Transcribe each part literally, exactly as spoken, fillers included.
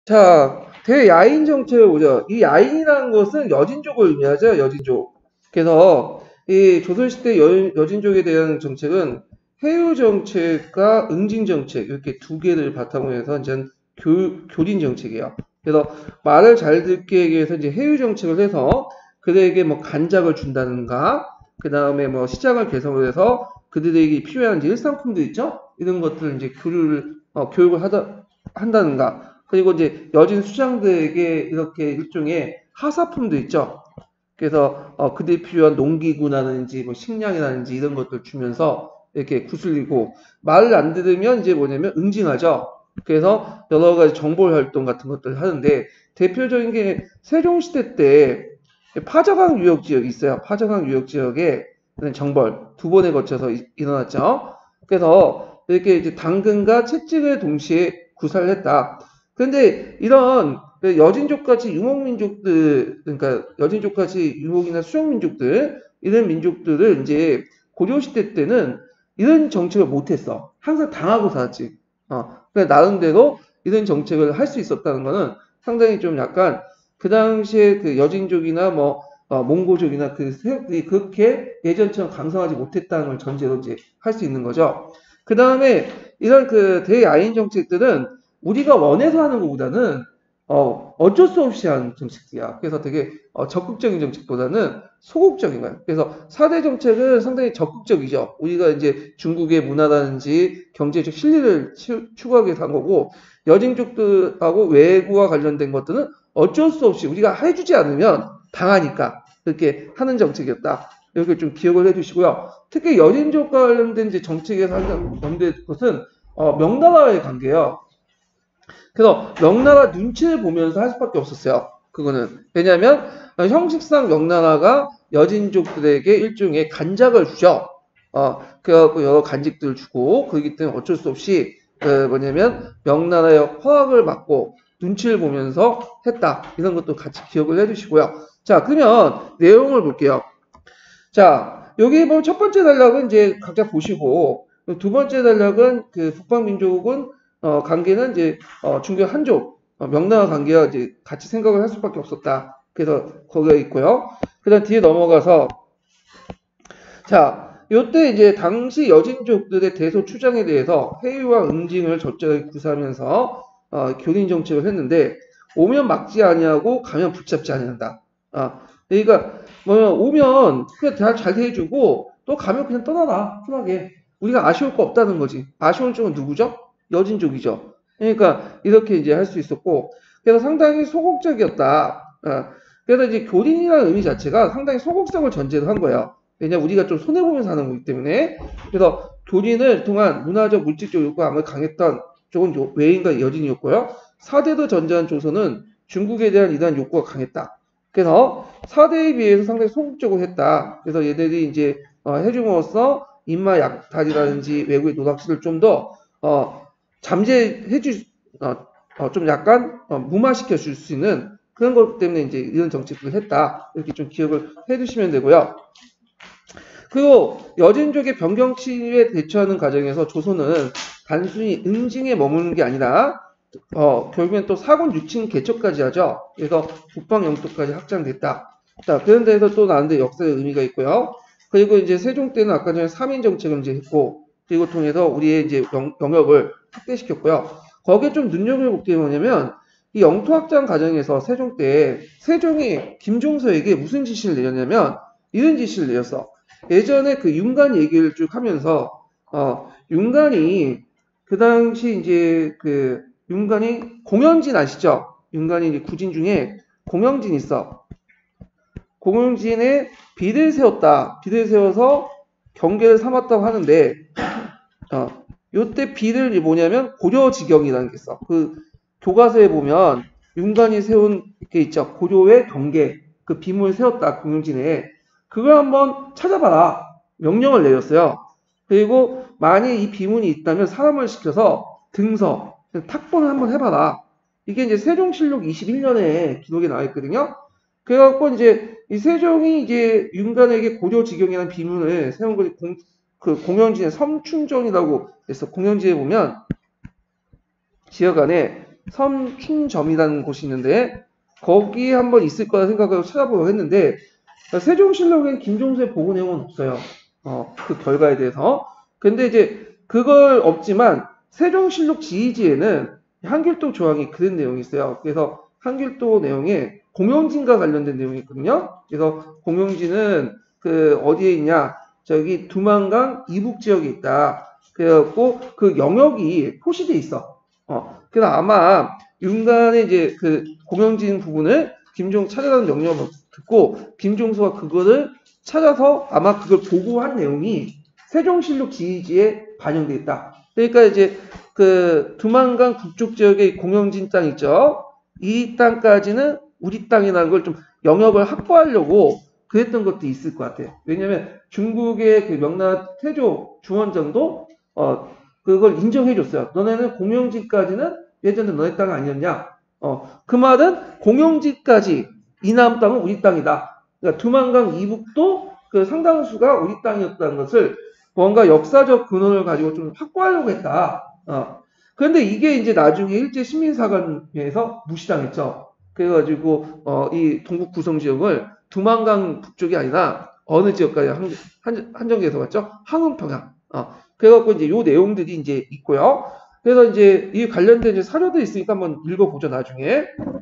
자, 대야인 정책을 보죠. 이 야인이라는 것은 여진족을 의미하죠. 여진족. 그래서 이 조선시대 여, 여진족에 대한 정책은 해유 정책과 응징 정책 이렇게 두 개를 바탕으로 해서 이제 교, 교린 정책이에요. 그래서 말을 잘 듣게 하기 위해서 이제 해유 정책을 해서 그들에게 뭐 간작을 준다든가 그 다음에 뭐 시장을 개성을 해서 그들에게 필요한 이제 일상품도 있죠. 이런 것들을 이제 교류를 어, 교육을 하다 한다든가. 그리고 이제 여진 수장들에게 이렇게 일종의 하사품도 있죠. 그래서 어, 그들이 필요한 농기구라든지 뭐 식량이라든지 이런 것들 주면서 이렇게 구슬리고 말을 안 들으면 이제 뭐냐면 응징하죠. 그래서 여러 가지 정보 활동 같은 것들을 하는데 대표적인 게 세종시대 때 파저강 유역 지역이 있어요. 파저강 유역 지역에 정벌 두 번에 거쳐서 이, 일어났죠. 그래서 이렇게 이제 당근과 채찍을 동시에 구사를 했다. 근데 이런 여진족같이 유목민족들, 그러니까 여진족같이 유목이나 수용민족들, 이런 민족들을 이제 고려시대 때는 이런 정책을 못했어. 항상 당하고 살았지. 어, 그러니까 나름대로 이런 정책을 할 수 있었다는 거는 상당히 좀 약간 그 당시에 그 여진족이나 뭐 어, 몽고족이나 그 세력들이 그렇게 예전처럼 강성하지 못했다는 걸 전제로 이제 할 수 있는 거죠. 그 다음에 이런 그 대야인 정책들은 우리가 원해서 하는 것보다는 어, 어쩔 수 없이 하는 정책이야. 그래서 되게 어, 적극적인 정책보다는 소극적인 거야. 그래서 사 대 정책은 상당히 적극적이죠. 우리가 이제 중국의 문화라든지 경제적 실리를 추구하기 위해서 한 거고 여진족들하고 외구와 관련된 것들은 어쩔 수 없이 우리가 해주지 않으면 당하니까 그렇게 하는 정책이었다. 이렇게 좀 기억을 해주시고요. 특히 여진족 관련된 이제 정책에서 하는 것은 어, 명나라의 관계예요. 그래서 명나라 눈치를 보면서 할 수밖에 없었어요. 그거는 왜냐하면 형식상 명나라가 여진족들에게 일종의 간작을 주죠. 어, 그래갖고 여러 간직들을 주고 그렇기 때문에 어쩔 수 없이 그 뭐냐면 명나라의 허락을 받고 눈치를 보면서 했다. 이런 것도 같이 기억을 해주시고요. 자, 그러면 내용을 볼게요. 자, 여기 보면 첫 번째 단락은 이제 각자 보시고 두 번째 단락은 그 북방민족은 어, 관계는 이제 어, 중국 한족 어, 명나라 관계와 이제 같이 생각을 할 수밖에 없었다. 그래서 거기가 있고요. 그다음 뒤에 넘어가서 자, 요때 이제 당시 여진족들의 대소 추장에 대해서 해유와 응징을 적절하게 구사하면서 어, 교린 정책을 했는데 오면 막지 아니하고 가면 붙잡지 아니한다. 아, 그러니까 뭐냐면 오면 그냥 잘, 잘 대해주고 또 가면 그냥 떠나라 편하게. 우리가 아쉬울 거 없다는 거지. 아쉬운 쪽은 누구죠? 여진족이죠. 그러니까 이렇게 이제 할 수 있었고 그래서 상당히 소극적이었다. 아, 그래서 이제 교린이라는 의미 자체가 상당히 소극성을 전제로 한 거예요. 왜냐 우리가 좀 손해보면서 하는 거기 때문에. 그래서 교린을 통한 문화적 물질적 욕구가 아무래도 강했던 쪽은 외인과 여진이었고요. 사대도 전제한 조선은 중국에 대한 이러한 욕구가 강했다. 그래서 사대에 비해서 상당히 소극적으로 했다. 그래서 얘들이 이제 어, 해줌으로써 인마 약탈이라든지 외국의 노닥치를 좀 더 어, 잠재해줄 어, 어, 좀 약간 어, 무마시켜 줄 수 있는 그런 것 때문에 이제 이런 정책을 했다. 이렇게 좀 기억을 해두시면 되고요. 그리고 여진족의 변경 침입에 대처하는 과정에서 조선은 단순히 응징에 머무는 게 아니라 어, 결국엔 또 사군 유친 개척까지 하죠. 그래서 북방 영토까지 확장됐다. 자, 그런 데서 또 나는데 역사의 의미가 있고요. 그리고 이제 세종 때는 아까 전에 삼인 정책을 이제 했고, 그리고 통해서 우리의 이제 영, 영역을 확대시켰고요. 거기에 좀 눈여겨볼 게 뭐냐면, 이 영토 확장 과정에서 세종 때, 세종이 김종서에게 무슨 지시를 내렸냐면, 이런 지시를 내렸어. 예전에 그 윤관 얘기를 쭉 하면서, 어, 윤관이 그 당시 이제 그 윤관이 공영진 아시죠? 윤관이 이제 구진 중에 공영진 있어. 공영진에 비를 세웠다. 비를 세워서 경계를 삼았다고 하는데, 어, 요때 비를 뭐냐면 고려지경이라는 게 있어. 그 교과서에 보면 윤관이 세운 게 있죠. 고려의 경계, 그 비문을 세웠다. 공영진에. 그걸 한번 찾아봐라. 명령을 내렸어요. 그리고 만약 이 비문이 있다면 사람을 시켜서 등서, 탁본을 한번 해봐라. 이게 이제 세종실록 이십일 년에 기록에 나와 있거든요. 그래갖고 이제 이 세종이 이제 윤관에게 고려지경이라는 비문을 세운 것이 공, 그 공영진의 섬춘전이라고 해서 공영지에 보면 지역 안에 섬춘점이라는 곳이 있는데 거기 한번 있을 거라 생각하고 찾아보려고 했는데 세종실록엔 김종수의 보고 내용은 없어요. 어, 그 결과에 대해서. 근데 이제 그걸 없지만 세종실록 지휘지에는 한길도 조항이 그런 내용이 있어요. 그래서 한길도 내용에 공영진과 관련된 내용이 있거든요. 그래서 공영진은 그 어디에 있냐? 저기 두만강 이북 지역에 있다. 그래갖고 그 영역이 표시돼 있어. 어, 그래서 아마 윤간의 이제 그 공영진 부분을 김종 찾아가는 명령을 듣고 김종수가 그거를 찾아서 아마 그걸 보고한 내용이 세종실록 지휘지에 반영돼 있다. 그러니까 이제 그 두만강 북쪽 지역의 공영진 땅 있죠. 이 땅까지는 우리 땅이라는 걸 좀 영역을 확보하려고 그랬던 것도 있을 것 같아요. 왜냐하면 중국의 그 명나라 태조 중원정도 어 그걸 인정해줬어요. 너네는 공영지까지는 예전에 너네 땅 아니었냐? 어 그 말은 공영지까지 이남 땅은 우리 땅이다. 그러니까 두만강 이북도 그 상당수가 우리 땅이었다는 것을 뭔가 역사적 근원을 가지고 좀 확보하려고 했다. 어. 그런데 이게 이제 나중에 일제 식민사관에서 무시당했죠. 그래가지고 어, 이 동북 구성 지역을 두만강 북쪽이 아니라 어느 지역까지 한, 한, 한정돼서 갔죠? 항은평양. 어. 그래갖고 이제 요 내용들이 이제 있고요. 그래서 이제 이 관련된 이제 사료도 있으니까 한번 읽어보죠, 나중에.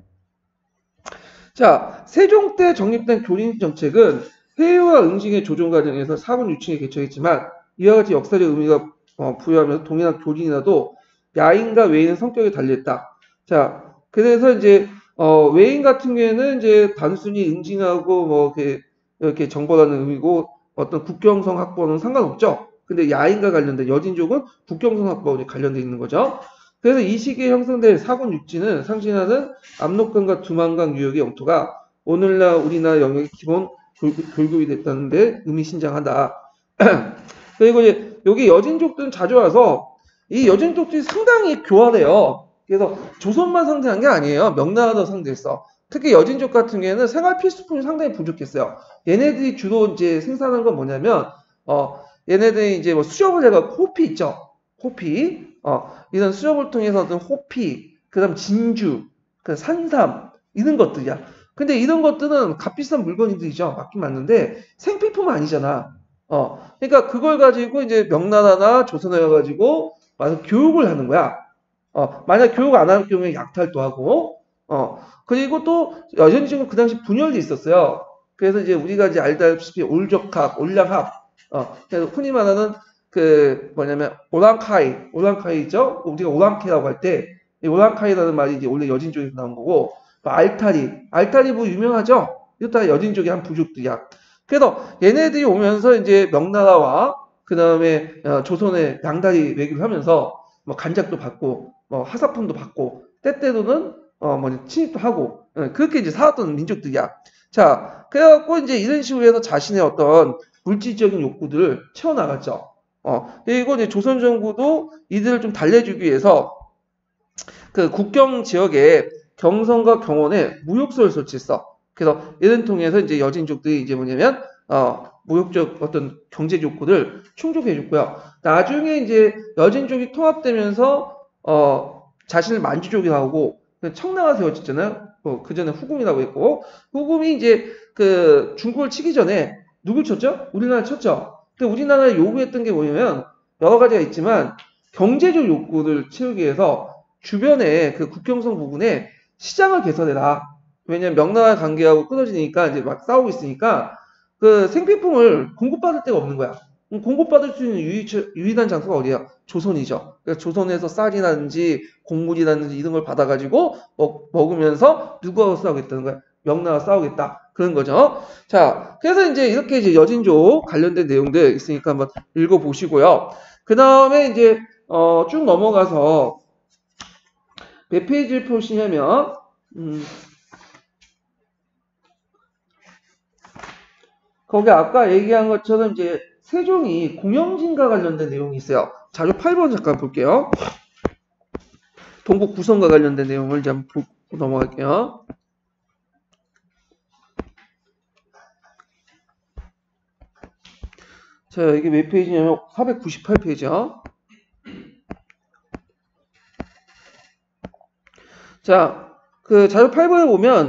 자, 세종 때 정립된 교린 정책은 회의와 응징의 조정 과정에서 사분 유칭에 개척했지만 이와 같이 역사적 의미가 어, 부여하면서 동일한 교린이라도 야인과 외인의 성격이 달리했다. 자, 그래서 이제 어, 외인 같은 경우에는 이제 단순히 응징하고 뭐 이렇게, 이렇게 정벌하는 의미고 어떤 국경성 확보는 상관없죠. 근데 야인과 관련된 여진족은 국경성 확보와 관련돼 있는 거죠. 그래서 이 시기에 형성된 사군 육지는 상징하는 압록강과 두만강 유역의 영토가 오늘날 우리나라 영역의 기본 교육이 됐다는데 의미심장하다. 그리고 이제 여기 여진족들은 자주 와서 이 여진족들이 상당히 교활해요. 그래서 조선만 상대한 게 아니에요. 명나라도 상대했어. 특히 여진족 같은 경우에는 생활 필수품이 상당히 부족했어요. 얘네들이 주로 이제 생산한 건 뭐냐면 어 얘네들이 이제 뭐 수렵을 해갖고 호피 있죠. 호피. 어 이런 수렵을 통해서 얻은 호피, 그다음 진주, 그 산삼 이런 것들이야. 근데 이런 것들은 값비싼 물건들이죠. 맞긴 맞는데 생필품은 아니잖아. 어, 그러니까 그걸 가지고 이제 명나라나 조선에 가지고 와서 교육을 하는 거야. 어, 만약 교육 안 할 경우에 약탈도 하고, 어, 그리고 또 여전히 지금 그 당시 분열이 있었어요. 그래서 이제 우리가 이제 알다시피 올적합, 올량합, 어, 그래서 흔히 말하는 그 뭐냐면 오랑카이, 오랑카이 있죠? 우리가 오랑캐라고 할 때 이 오랑카이라는 말이 이제 원래 여진 쪽에서 나온 거고, 또 알타리, 알타리 뭐 유명하죠? 이것도 다 여진 쪽의 한 부족들이야. 그래서 얘네들이 오면서 이제 명나라와 그 다음에 어, 조선의 양다리 외교를 하면서 뭐 간작도 받고 뭐 하사품도 받고 때때로는 어 뭐 침입도 하고 어, 그렇게 이제 살았던 민족들이야. 자, 그래갖고 이제 이런 식으로 해서 자신의 어떤 물질적인 욕구들을 채워나갔죠. 어 그리고 이제 조선 정부도 이들을 좀 달래주기 위해서 그 국경 지역에 경성과 경원에 무역소를 설치했어. 그래서 이런 통해서 이제 여진족들이 이제 뭐냐면 어 무역적 어떤 경제 욕구를 충족해줬고요. 나중에 이제 여진족이 통합되면서 어 자신을 만주족이라고 하고 청나가 세워졌잖아요. 어, 그 전에 후금이라고 했고 후금이 이제 그 중국을 치기 전에 누굴 쳤죠? 우리나라 쳤죠. 근데 우리나라에 요구했던 게 뭐냐면 여러 가지가 있지만 경제적 욕구를 채우기 위해서 주변에 그 국경성 부분에 시장을 개설해라. 왜냐면 명나라 관계하고 끊어지니까 이제 막 싸우고 있으니까 그 생필품을 공급받을 데가 없는 거야. 공급받을 수 있는 유일, 유일한 장소가 어디야? 조선이죠. 그러니까 조선에서 쌀이라든지 곡물이라든지 이런 걸 받아가지고 먹, 먹으면서 누구하고 싸우겠다는 거야? 명나라 싸우겠다. 그런 거죠. 자, 그래서 이제 이렇게 이제 여진족 관련된 내용들 있으니까 한번 읽어보시고요. 그 다음에 이제 어, 쭉 넘어가서 몇 페이지를 보시냐면 음, 거기 아까 얘기한 것처럼 이제 세종이 공영진과 관련된 내용이 있어요. 자료 팔 번 잠깐 볼게요. 동북 구성과 관련된 내용을 이제 한번 보고 넘어갈게요. 자, 이게 몇 페이지냐면 사백구십팔 페이지야. 자, 그 자료 팔 번에 보면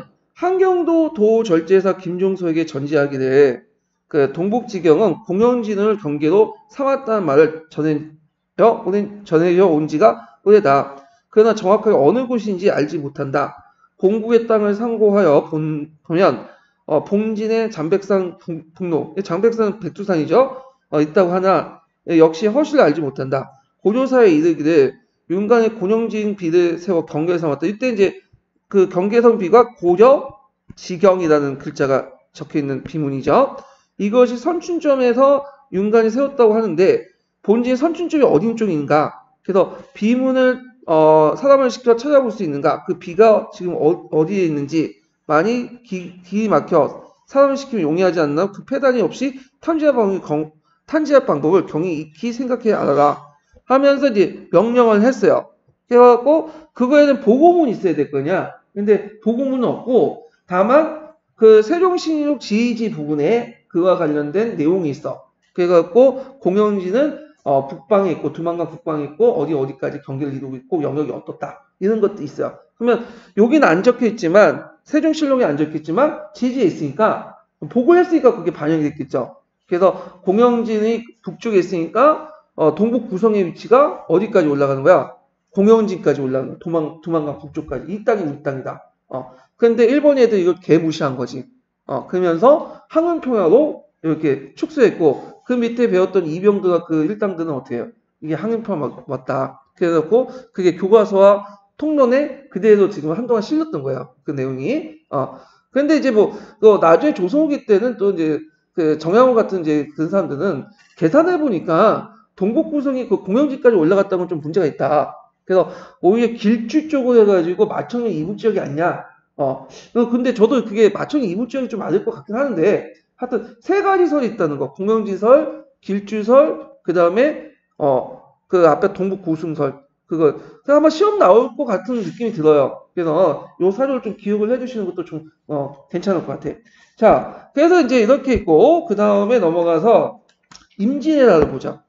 한경도 도절제사 김종서에게 전지하기를 그 동북지경은 공영진을 경계로 삼았다는 말을 전해요, 전해져 온 지가 오래다. 그러나 정확하게 어느 곳인지 알지 못한다. 공국의 땅을 상고하여 본, 보면 어, 봉진의 잠백산 북로, 잠백산은 백두산이죠. 어, 있다고 하나 역시 허실을 알지 못한다. 고조사에 이르기를 윤관의 공영진 비를 세워 경계를 삼았다. 이때 이제 그 경계선 비가 고려 지경이라는 글자가 적혀 있는 비문이죠. 이것이 선춘점에서 윤관이 세웠다고 하는데 본진 선춘점이 어디 쪽인가? 그래서 비문을 어, 사람을 시켜 찾아볼 수 있는가? 그 비가 지금 어, 디에 있는지 많이 기, 기 막혀 사람을 시키면 용이하지 않나? 그 패단이 없이 탐지할 방법을, 탐지할 방법을 경히 익히 생각해 알아라 하면서 이제 명령을 했어요. 그래갖고 그거에는 보고문이 있어야 될 거냐? 근데 보고문은 없고 다만 그 세종신의록 지휘지 부분에 그와 관련된 내용이 있어. 그래갖고 공영진은 어, 북방에 있고 두만강 북방에 있고 어디 어디까지 경계를 이루고 있고 영역이 어떻다 이런 것도 있어요. 그러면 여기는 안 적혀 있지만 세종실록에 안 적혀 있지만 지지에 있으니까 보고를 했으니까 그게 반영이 됐겠죠. 그래서 공영진이 북쪽에 있으니까 어, 동북 구성의 위치가 어디까지 올라가는 거야? 공영진까지 올라가는 거야. 두만, 두만강 북쪽까지. 이 땅이 우리 땅이다. 어. 근데 일본 애들 이걸 개무시한 거지. 어, 그러면서 항은평야로 이렇게 축소했고 그 밑에 배웠던 이병들과 그 일당들은 어떻게 해요? 이게 항은평야 맞다. 그래갖고 그게 교과서와 통론에 그대로 지금 한동안 실렸던 거예요. 그 내용이. 어. 근데 이제 뭐, 또 나중에 조선후기 때는 또 이제 그 정양호 같은 이제 그 사람들은 계산해 보니까 동북 구성이 그 공영지까지 올라갔다는 건 좀 문제가 있다. 그래서 오히려 길주 쪽으로 해가지고 마청령 이북 지역이 아니냐. 어. 근데 저도 그게 마청령 이북 지역이 좀 맞을 것 같긴 하는데 하여튼 세 가지 설이 있다는 거. 공영지설, 길주설, 그 다음에 어 그 앞에 동북 구승설. 그거 아마 시험 나올 것 같은 느낌이 들어요. 그래서 요 사료를 좀 기억을 해주시는 것도 좀 어, 괜찮을 것 같아. 자, 그래서 이제 이렇게 있고 그 다음에 넘어가서 임진왜란을 보자.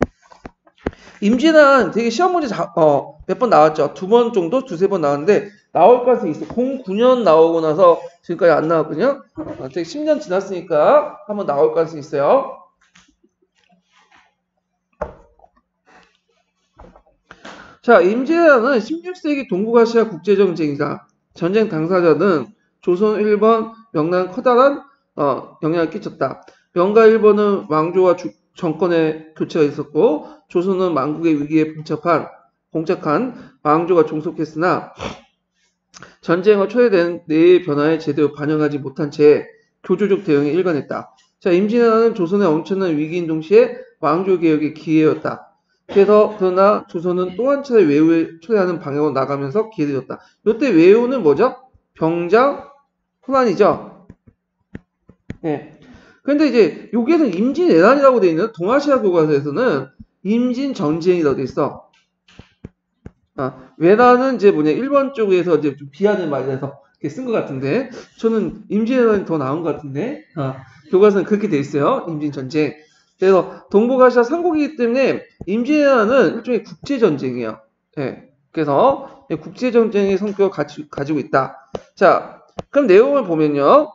임진왜란 되게 시험 문제 어, 몇 번 나왔죠. 두 번 정도, 두세 번 나왔는데 나올 가능성이 있어. 공구 년 나오고 나서 지금까지 안 나왔거든요. 어, 되게 십 년 지났으니까 한번 나올 가능성이 있어요. 자, 임진왜란은 십육 세기 동북아시아 국제전쟁이다. 전쟁 당사자는 조선, 일본, 명나라는 커다란 어, 영향을 끼쳤다. 명과 일본은 왕조와 주, 정권의 교체가 있었고 조선은 만국의 위기에 봉착한, 봉착한 왕조가 종속했으나 전쟁으로 초래된 내의 변화에 제대로 반영하지 못한 채 교조적 대응에 일관했다. 자, 임진왜란은 조선의 엄청난 위기인 동시에 왕조 개혁의 기회였다. 그래서 그러나 조선은 또 한 차례 외우에 초래하는 방향으로 나가면서 기회되었다. 이때 외우는 뭐죠? 병자 혼란이죠. 네. 근데 이제 여기에는 임진왜란이라고 되어 있는 동아시아 교과서에서는 임진전쟁이라고 되어 있어. 아, 왜란은 이제 뭐냐 일본 쪽에서 이제 좀 비하는 말이라서 이렇게 쓴 것 같은데 저는 임진왜란이 더 나은 것 같은데 아, 교과서는 그렇게 돼 있어요. 임진전쟁. 그래서 동북아시아 삼국이기 때문에 임진왜란은 일종의 국제전쟁이에요. 네. 그래서 국제전쟁의 성격을 가지, 가지고 있다. 자, 그럼 내용을 보면요.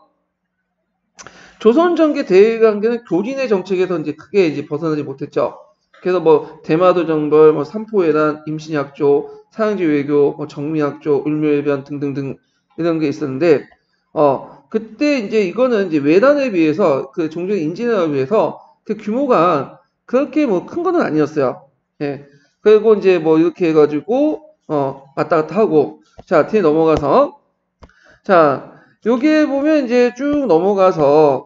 조선전개 대외관계는 교린의 정책에서 이제 크게 이제 벗어나지 못했죠. 그래서 뭐 대마도 정벌, 뭐 삼포회란, 임신약조, 사형제 외교, 뭐 정미약조, 을묘해변 등등등 이런 게 있었는데 어 그때 이제 이거는 이제 외란에 비해서 그 종종 임진왜란에 비해서 그 규모가 그렇게 뭐 큰 거는 아니었어요. 예. 그리고 이제 뭐 이렇게 해가지고 어 왔다 갔다 하고 자 뒤에 넘어가서 자 여기에 보면 이제 쭉 넘어가서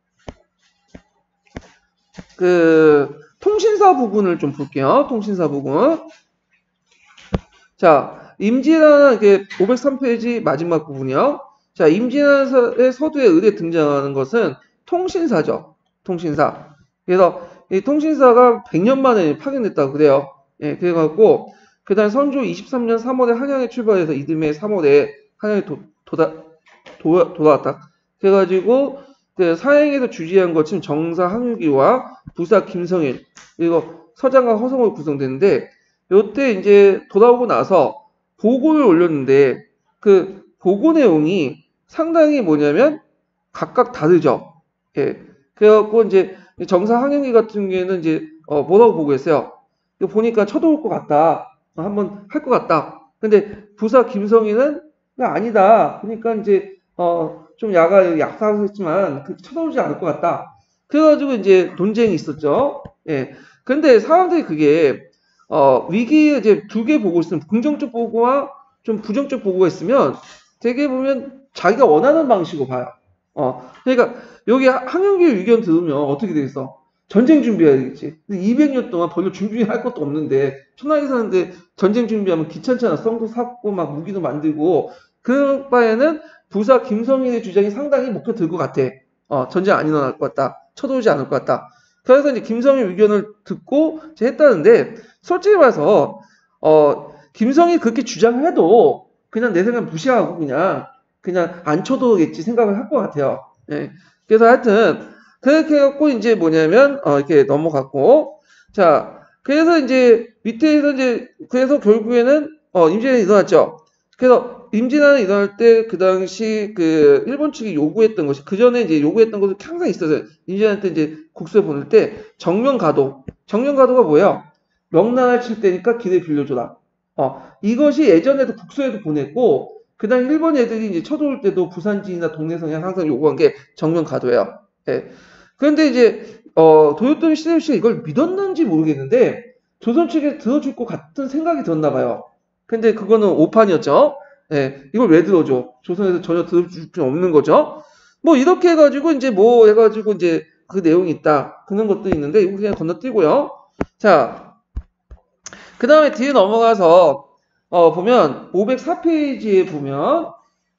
그 통신사 부분을 좀 볼게요. 통신사 부분. 자, 임진왜란 오백삼 페이지 마지막 부분이요. 자, 임진왜란의 서두에 의뢰 등장하는 것은 통신사죠. 통신사. 그래서 이 통신사가 백 년 만에 파견됐다고 그래요. 예, 그래갖고 그다음 선조 이십삼 년 삼월에 한양에 출발해서 이듬해 삼월에 한양에 도, 도다, 도, 돌아왔다. 그래가지고 그 사행에서 주재한 것은 정사 항유기와 부사 김성일 그리고 서장과 허성으로 구성되는데 요때 이제 돌아오고 나서 보고를 올렸는데 그 보고 내용이 상당히 뭐냐면 각각 다르죠. 예. 그래갖고 이제 정사 항영기 같은 경우에는 이제 어 뭐라고 보고했어요. 이거 보니까 쳐들어올 것 같다. 한번 할 것 같다. 근데 부사 김성희는 아니다. 그러니까 이제 어 좀 야가 약사했지만 그 쳐들어오지 않을 것 같다. 그래가지고 이제 논쟁이 있었죠. 예. 근데 사람들이 그게 어 위기 이제 두 개 보고 있으면 긍정적 보고와 좀 부정적 보고가 있으면 되게 보면 자기가 원하는 방식으로 봐요. 어 그러니까 여기 항영기 의견 들으면 어떻게 되겠어? 전쟁 준비해야 되겠지. 근데 이백 년 동안 별로 준비할 것도 없는데 천하게 사는데 전쟁 준비하면 귀찮잖아. 성도 샀고 막 무기도 만들고 그 바에는 부사 김성인의 주장이 상당히 목표 들 것 같아. 어 전쟁 안 일어날 것 같다. 쳐들어오지 않을 것 같다. 그래서 이제 김성인 의견을 듣고 이제 했다는데 솔직히 말해서 어 김성이 그렇게 주장을 해도 그냥 내 생각 무시하고 그냥 그냥 안 쳐도겠지 생각을 할 것 같아요. 예. 그래서 하여튼 그렇게 해갖고 이제 뭐냐면 어 이렇게 넘어갔고 자 그래서 이제 밑에서 이제 그래서 결국에는 어 임진왜란이 일어났죠. 그래서 임진왜란이 일어날 때 그 당시 그 일본 측이 요구했던 것이 그 전에 이제 요구했던 것이 항상 있었어요. 임진왜란 때 이제 국수에 보낼 때 정면가도 정면가도가 뭐예요? 명나라 칠 때니까 길을 빌려줘라. 어 이것이 예전에도 국수에도 보냈고 그다음 일본 애들이 이제 쳐들어올 때도 부산진이나 동래성이 항상 요구한 게 정면가도예요. 예. 그런데 이제 어 도요토미 히데요시가 이걸 믿었는지 모르겠는데 조선 측에 들어줄 것 같은 생각이 들었나 봐요. 근데 그거는 오판이었죠. 예, 이걸 왜 들어줘? 조선에서 전혀 들어줄 필요 없는 거죠. 뭐 이렇게 해가지고 이제 뭐 해가지고 이제 그 내용이 있다 그런 것도 있는데 이거 그냥 건너뛰고요. 자, 그 다음에 뒤에 넘어가서 어 보면 오백사 페이지에 보면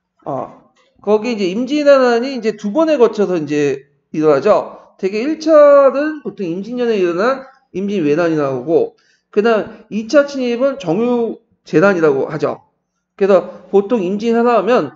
어 거기 이제 임진왜란이 이제 두 번에 거쳐서 이제 일어나죠. 되게 일 차는 보통 임진년에 일어난 임진왜란이 나오고 그 다음 이 차 침입은 정유재난이라고 하죠. 그래서 보통 임진왜란 하면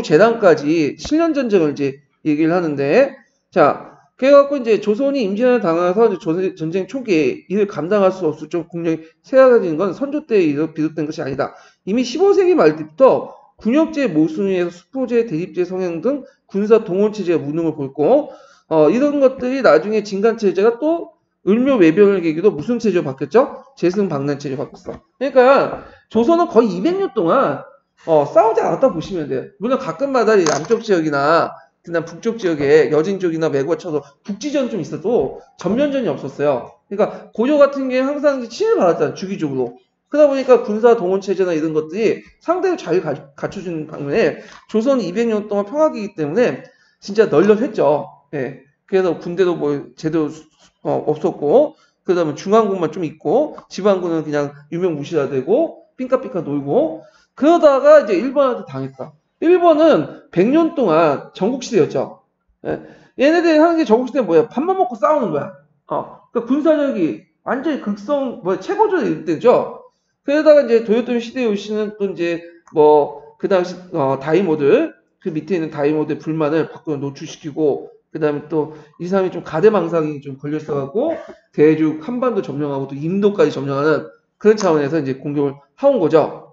정유재난까지 칠 년 전쟁을 이제 얘기를 하는데 자 그래갖고 이제 조선이 임진왜란 당해서 이제 조선 전쟁 초기에 이를 감당할 수 없을 좀 국력이 쇠약해진 건 선조 때에 비롯된 것이 아니다. 이미 십오 세기 말 때부터 군역제 모순위에서 수포제, 대립제 성향 등 군사 동원체제가 무능을 보였고 어, 이런 것들이 나중에 진간체제가 또 을묘 외병을 계기로 무슨 체제로 바뀌었죠? 재승방난 체제로 바뀌었어. 그러니까 조선은 거의 이백 년 동안 어, 싸우지 않았다 보시면 돼요. 물론 가끔마다 이 남쪽 지역이나 그다음 북쪽 지역에 여진족이나 매거쳐서 북지전 좀 있어도 전면전이 없었어요. 그러니까 고려 같은 게 항상 침을 받았잖아요. 주기적으로. 그러다 보니까 군사 동원 체제나 이런 것들이 상대를 잘 갖춰주는 방면에 조선이 이백 년 동안 평화기이기 때문에 진짜 널널했죠. 예. 그래서 군대도 뭐 제대로 어, 없었고 그다음에 중앙군만 좀 있고 지방군은 그냥 유명무실화 되고 삥까삥까 놀고 그러다가 이제 일본한테 당했다. 일본은 백 년 동안 전국시대였죠. 예. 얘네들이 하는 게 전국시대는 뭐야? 밥만 먹고 싸우는 거야. 어. 그러니까 군사력이 완전히 극성 뭐 최고조일 때죠. 그러다가 이제 도요토미 히데요시는 또 이제 뭐 그 당시 어, 다이모들 그 밑에 있는 다이모들 불만을 밖으로 노출시키고 그 다음에 또 이 사람이 좀 가대망상이 좀 걸렸어갖고 대륙 한반도 점령하고 또 인도까지 점령하는 그런 차원에서 이제 공격을 해온 거죠.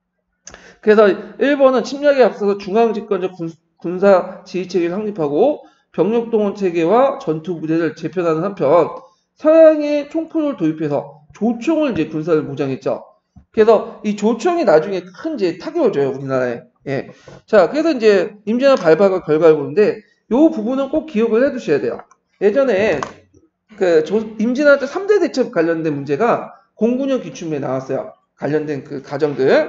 그래서 일본은 침략에 앞서서 중앙집권적 군, 군사 지휘체계를 확립하고 병력 동원 체계와 전투 부대를 재편하는 한편 서양의 총포를 도입해서 조총을 이제 군사를 무장했죠. 그래서 이 조총이 나중에 큰 이제 타격을 줘요 우리나라에. 예. 자, 그래서 이제 임진왜란 발발과 결과를 보는데 요 부분은 꼭 기억을 해두셔야 돼요. 예전에 그 임진왜란 때 삼 대 대첩 관련된 문제가 공군형 기출문에 나왔어요. 관련된 그 가정들.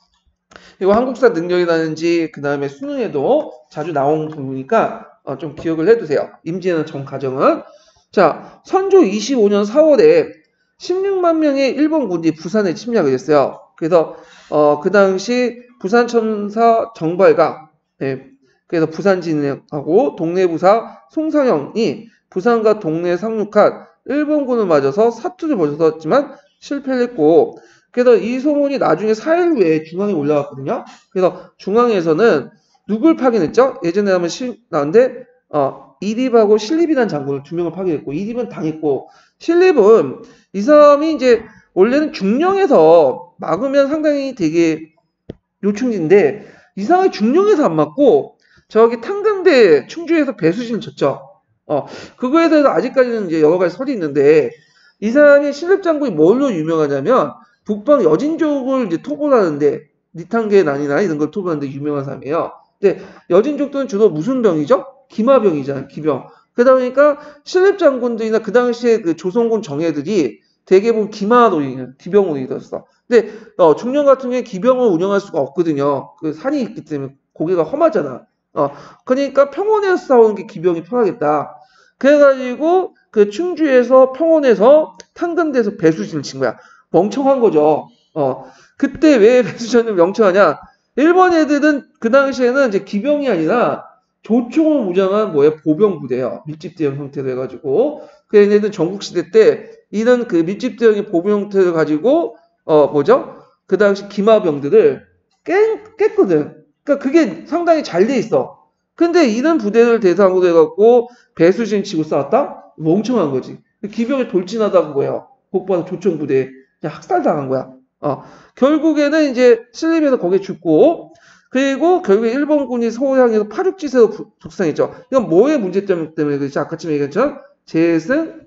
이거 한국사 능력이라든지 그 다음에 수능에도 자주 나온 부분이니까 어, 좀 기억을 해두세요. 임진왜란 전 가정은. 자, 선조 이십오 년 사월에 십육만 명의 일본 군이 부산에 침략을 했어요. 그래서 어, 그 당시 부산천사 정발가 네, 그래서 부산진하고 동래부사 송상영이 부산과 동래에 상륙한 일본군을 맞아서 사투를 벌였었지만 실패를 했고 그래서 이 소문이 나중에 사 일 후에 중앙에 올라왔거든요. 그래서 중앙에서는 누굴 파견했죠? 예전에 하면 실 나왔는데 어, 이립하고 신립이라는 장군을 두 명을 파견했고 이립은 당했고 신립은 이 사람이 이제 원래는 중령에서 막으면 상당히 되게 요충지인데 이상하게 중령에서 안 맞고 저기 탄강대 충주에서 배수진을 쳤죠. 어, 그거에 대해서 아직까지는 이제 여러 가지 설이 있는데 이 사람이 신립장군이 뭘로 유명하냐면 북방 여진족을 이제 토벌하는데 니탄계 난이나 이런 걸 토벌하는데 유명한 사람이에요. 근데 여진족들은 주로 무슨 병이죠? 기마병이잖아요. 기병. 그러다 보니까 신립장군들이나 그 당시에 그 조선군 정예들이 대개보면 기마노인, 기병으로 이뤘어. 근데 어, 중령 같은 경우에 기병을 운영할 수가 없거든요. 그 산이 있기 때문에 고개가 험하잖아. 어, 그러니까 평원에서 싸우는 게 기병이 편하겠다. 그래가지고 그 충주에서 평원에서 탄근대에서 배수진을 친 거야. 멍청한 거죠. 어, 그때 왜 배수진을 멍청하냐? 일본 애들은 그 당시에는 이제 기병이 아니라 조총을 무장한 뭐야 보병 부대예요. 밀집 대형 형태로 해가지고 그 얘네들 전국 시대 때 이런 그 밀집 대형의 보병 형태를 가지고 어 뭐죠? 그 당시 기마병들을 깼, 깼거든. 그러니까 그게 상당히 잘 돼 있어. 근데 이런 부대를 대상으로 해갖고 배수진 치고 싸웠다? 멍청한 거지. 기병이 돌진하다가 뭐예요? 곧바로 조총 부대에 학살당한 거야. 어, 결국에는 이제 신림에서 거기에 죽고 그리고 결국에 일본군이 서울향해서 팔육지세로 북상했죠. 이건 뭐의 문제점 때문에 그렇지? 아까쯤 얘기했죠? 재승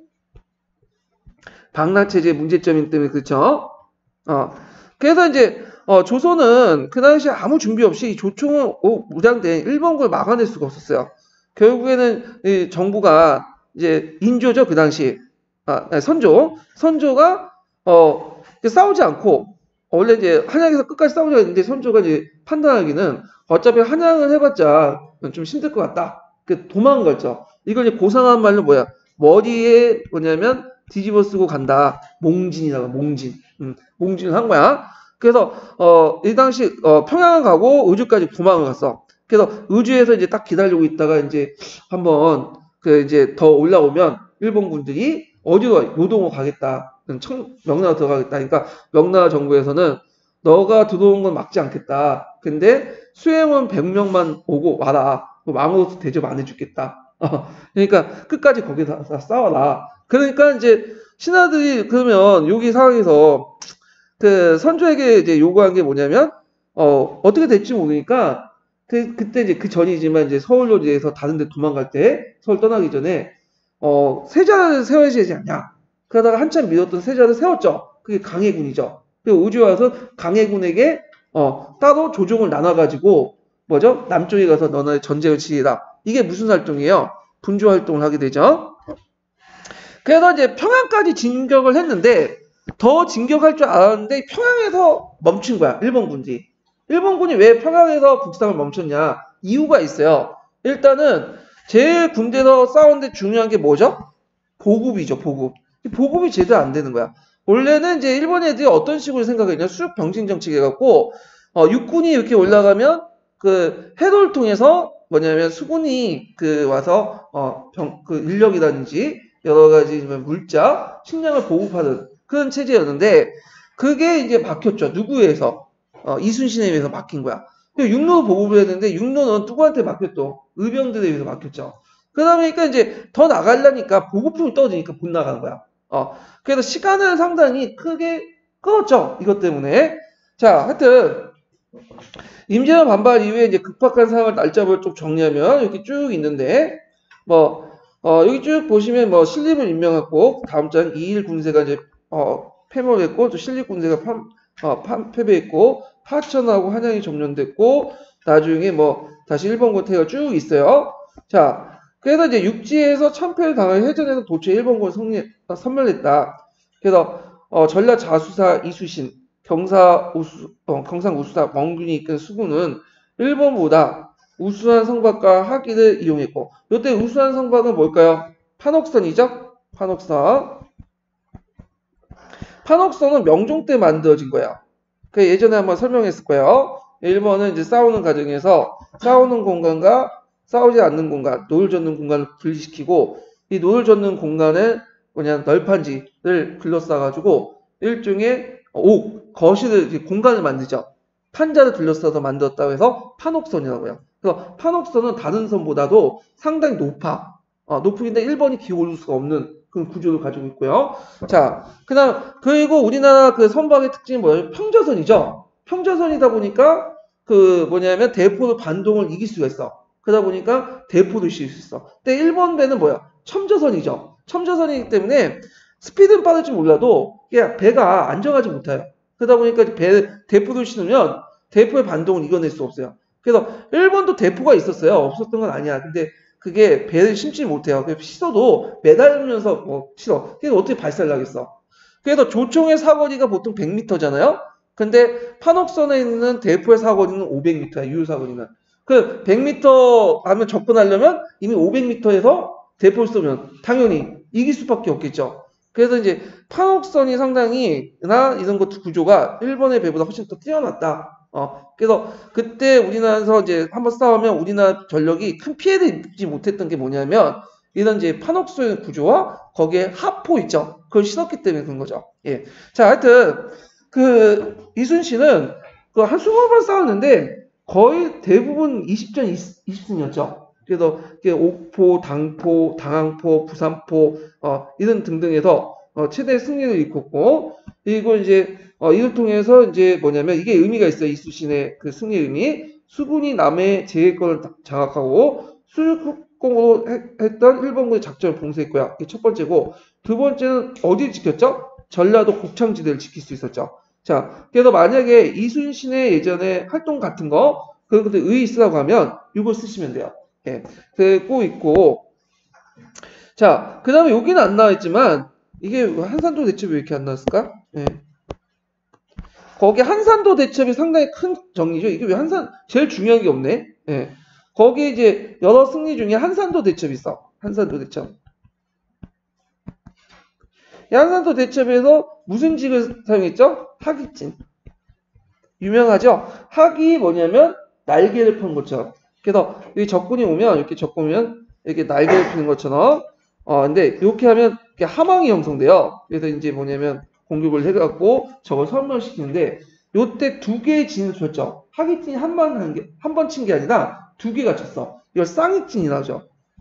방나체제의 문제점 때문에 그렇죠. 어, 그래서 이제 어, 조선은 그 당시에 아무 준비 없이 조총을 무장된 일본군을 막아낼 수가 없었어요. 결국에는 이 정부가 이제 인조죠 그 당시 아, 아니, 선조 선조가 어 싸우지 않고 원래 이제 한양에서 끝까지 싸우자 했는데 선조가 이제 판단하기는 어차피 한양을 해봤자 좀 힘들 것 같다. 그 도망갔죠. 이걸 이제 고상한 말로 뭐야 머리에 뭐냐면 뒤집어 쓰고 간다. 몽진이라고 몽진. 음, 몽진을 한 거야. 그래서 어, 이 당시 어, 평양을 가고 의주까지 도망을 갔어. 그래서 의주에서 이제 딱 기다리고 있다가 이제 한번 그 이제 더 올라오면 일본군들이 어디로 요동으로 가겠다. 청, 명나라 들어가겠다. 그러니까 명나라 정부에서는 너가 들어온 건 막지 않겠다. 근데 수행원 백 명만 오고 와라. 그럼 아무것도 대접 안 해주겠다. 어, 그러니까 끝까지 거기서 싸워라. 그러니까 이제 신하들이 그러면 여기 상황에서 그 선조에게 이제 요구한 게 뭐냐면 어 어떻게 될지 모르니까 그 그때 이제 그 전이지만 이제 서울로 이제서 다른 데 도망갈 때 서울 떠나기 전에 어 세자를 세워야 되지 않냐. 그러다가 한참 미뤘던 세자를 세웠죠. 그게 강해군이죠. 그리고 우주에 와서 강해군에게 어 따로 조종을 나눠 가지고 뭐죠? 남쪽에 가서 너네 전쟁을 치리라. 이게 무슨 활동이에요? 분주 활동을 하게 되죠. 그래서 이제 평양까지 진격을 했는데 더 진격할 줄 알았는데 평양에서 멈춘 거야. 일본군이. 일본군이 왜 평양에서 북상을 멈췄냐? 이유가 있어요. 일단은 제일 군대에서 싸우는데 중요한 게 뭐죠? 보급이죠. 보급. 보급이 제대로 안 되는 거야. 원래는 이제 일본 애들이 어떤 식으로 생각했냐? 수륙 병신 정책 해갖고 어, 육군이 이렇게 올라가면 그 해도를 통해서 뭐냐면 수군이 그 와서 어, 병, 그 인력이라든지 여러 가지 물자, 식량을 보급하는 그런 체제였는데 그게 이제 막혔죠. 누구에 의해서? 어, 이순신에 의해서 막힌 거야. 육로 보급을 했는데 육로는 누구한테 막혔또? 의병들에 의해서 막혔죠. 그러다 보니까 이제 더 나가려니까 보급품이 떨어지니까 못 나가는 거야. 어, 그래서 시간을 상당히 크게 끌었죠. 이것 때문에. 자, 하여튼 임진왜란 반발 이후에 이제 급박한 상황을 날짜를 좀 정리하면 이렇게 쭉 있는데 뭐 어, 여기 쭉 보시면 뭐 신립을 임명했고 다음 장 이일 군세가 이제 어, 패멸했고 또 신립 군세가 판, 어, 판, 패배했고 파천하고 한양이 점령됐고 나중에 뭐 다시 일본군 태가 쭉 있어요. 자, 그래서 이제 육지에서 참패를 당한 해전에서 도처 일본군 승리 선멸했다. 그래서 어, 전라 자수사 이수신, 경사 우수, 어, 경상 우수사 멍균이 이끈 수군은 일본보다 우수한 성곽과 하기를 이용했고 이때 우수한 성곽은 뭘까요? 판옥선이죠? 판옥선. 판옥선은 명종 때 만들어진 거예요. 그 예전에 한번 설명했을 거예요. 일본은 이제 싸우는 과정에서 싸우는 공간과 싸우지 않는 공간, 노를 젓는 공간을 분리시키고 이 노를 젓는 공간에 뭐냐 널판지를 둘러싸가지고 일종의 옥, 거실을 공간을 만들죠. 판자를 둘러싸서 만들었다고 해서 판옥선이라고 해요. 그래서 판옥선은 다른 선보다도 상당히 높아. 어, 높은데 일본이 기어오를 수가 없는 그런 구조를 가지고 있고요. 자, 그다음 그리고 우리나라 그 선박의 특징이 뭐예요? 평저선이죠. 평저선이다 보니까 그 뭐냐면 대포도 반동을 이길 수가 있어. 그러다 보니까 대포도 실 수 있어. 근데 일 번 배는 뭐야? 첨저선이죠. 첨저선이기 때문에 스피드는 빠를지 몰라도 이게 배가 안정하지 못해요. 그러다 보니까 배, 대포도 신으면 대포의 반동을 이겨낼 수 없어요. 그래서 일 번도 대포가 있었어요. 없었던 건 아니야. 근데 그게 배를 심지 못해요. 그래서 실어도 매달리면서 뭐 실어. 그래서 어떻게 발사를 하겠어? 그래서 조총의 사거리가 보통 백 미터잖아요. 근데 판옥선에 있는 대포의 사거리는 오백 미터야. 유효 사거리는. 그 백 미터 하면 접근하려면 이미 오백 미터에서 대포를 쏘면 당연히 이길 수밖에 없겠죠. 그래서 이제 판옥선이 상당히 나 이런 것 구조가 일본의 배보다 훨씬 더 뛰어났다. 어, 그래서 그때 우리나라에서 이제 한번 싸우면 우리나라 전력이 큰 피해를 입지 못했던 게 뭐냐면 이런 이제 판옥선 구조와 거기에 하포 있죠. 그걸 실었기 때문에 그런 거죠. 예. 자, 하여튼 그 이순신은 그 한 스무 번 싸웠는데 거의 대부분 이십 전 이십 승이었죠. 그래서 옥포, 당포, 당항포, 부산포 어, 이런 등등에서 어, 최대 승리를 이뤘고 그리고 이제 어, 이를 통해서 이제 뭐냐면 이게 의미가 있어요. 이순신의 그 승리 의미. 수군이 남의 제해권을 장악하고 수륙공으로 했던 일본군의 작전을 봉쇄했고요. 이게 첫 번째고 두 번째는 어디를 지켰죠? 전라도 곡창지대를 지킬 수 있었죠. 자, 그래서 만약에 이순신의 예전에 활동 같은 거 그런 것들 의의 있으라고 하면 이거 쓰시면 돼요. 예, 그고 있고 자, 그 다음에 여기는 안 나와있지만 이게 한산도 대첩이 왜 이렇게 안 나왔을까? 예. 거기 한산도 대첩이 상당히 큰 정리죠. 이게 왜 한산 제일 중요한 게 없네. 예. 거기 이제 여러 승리 중에 한산도 대첩이 있어. 한산도 대첩. 이 한산도 대첩에서 무슨 직을 사용했죠? 하깃진. 유명하죠? 학이 뭐냐면 날개를 펴는 것처럼. 그래서 이 적군이 오면 이렇게 적군이면 이렇게 날개를 펴는 것처럼. 어 근데 이렇게 하면 이렇게 하망이 형성돼요. 그래서 이제 뭐냐면 공격을 해갖고 저걸 설명시키는데 요때 두 개의 진을 쳤죠. 하깃진이 한 번 한 게 한 번 친 게 아니라 두 개가 쳤어. 이걸 쌍익진이라죠.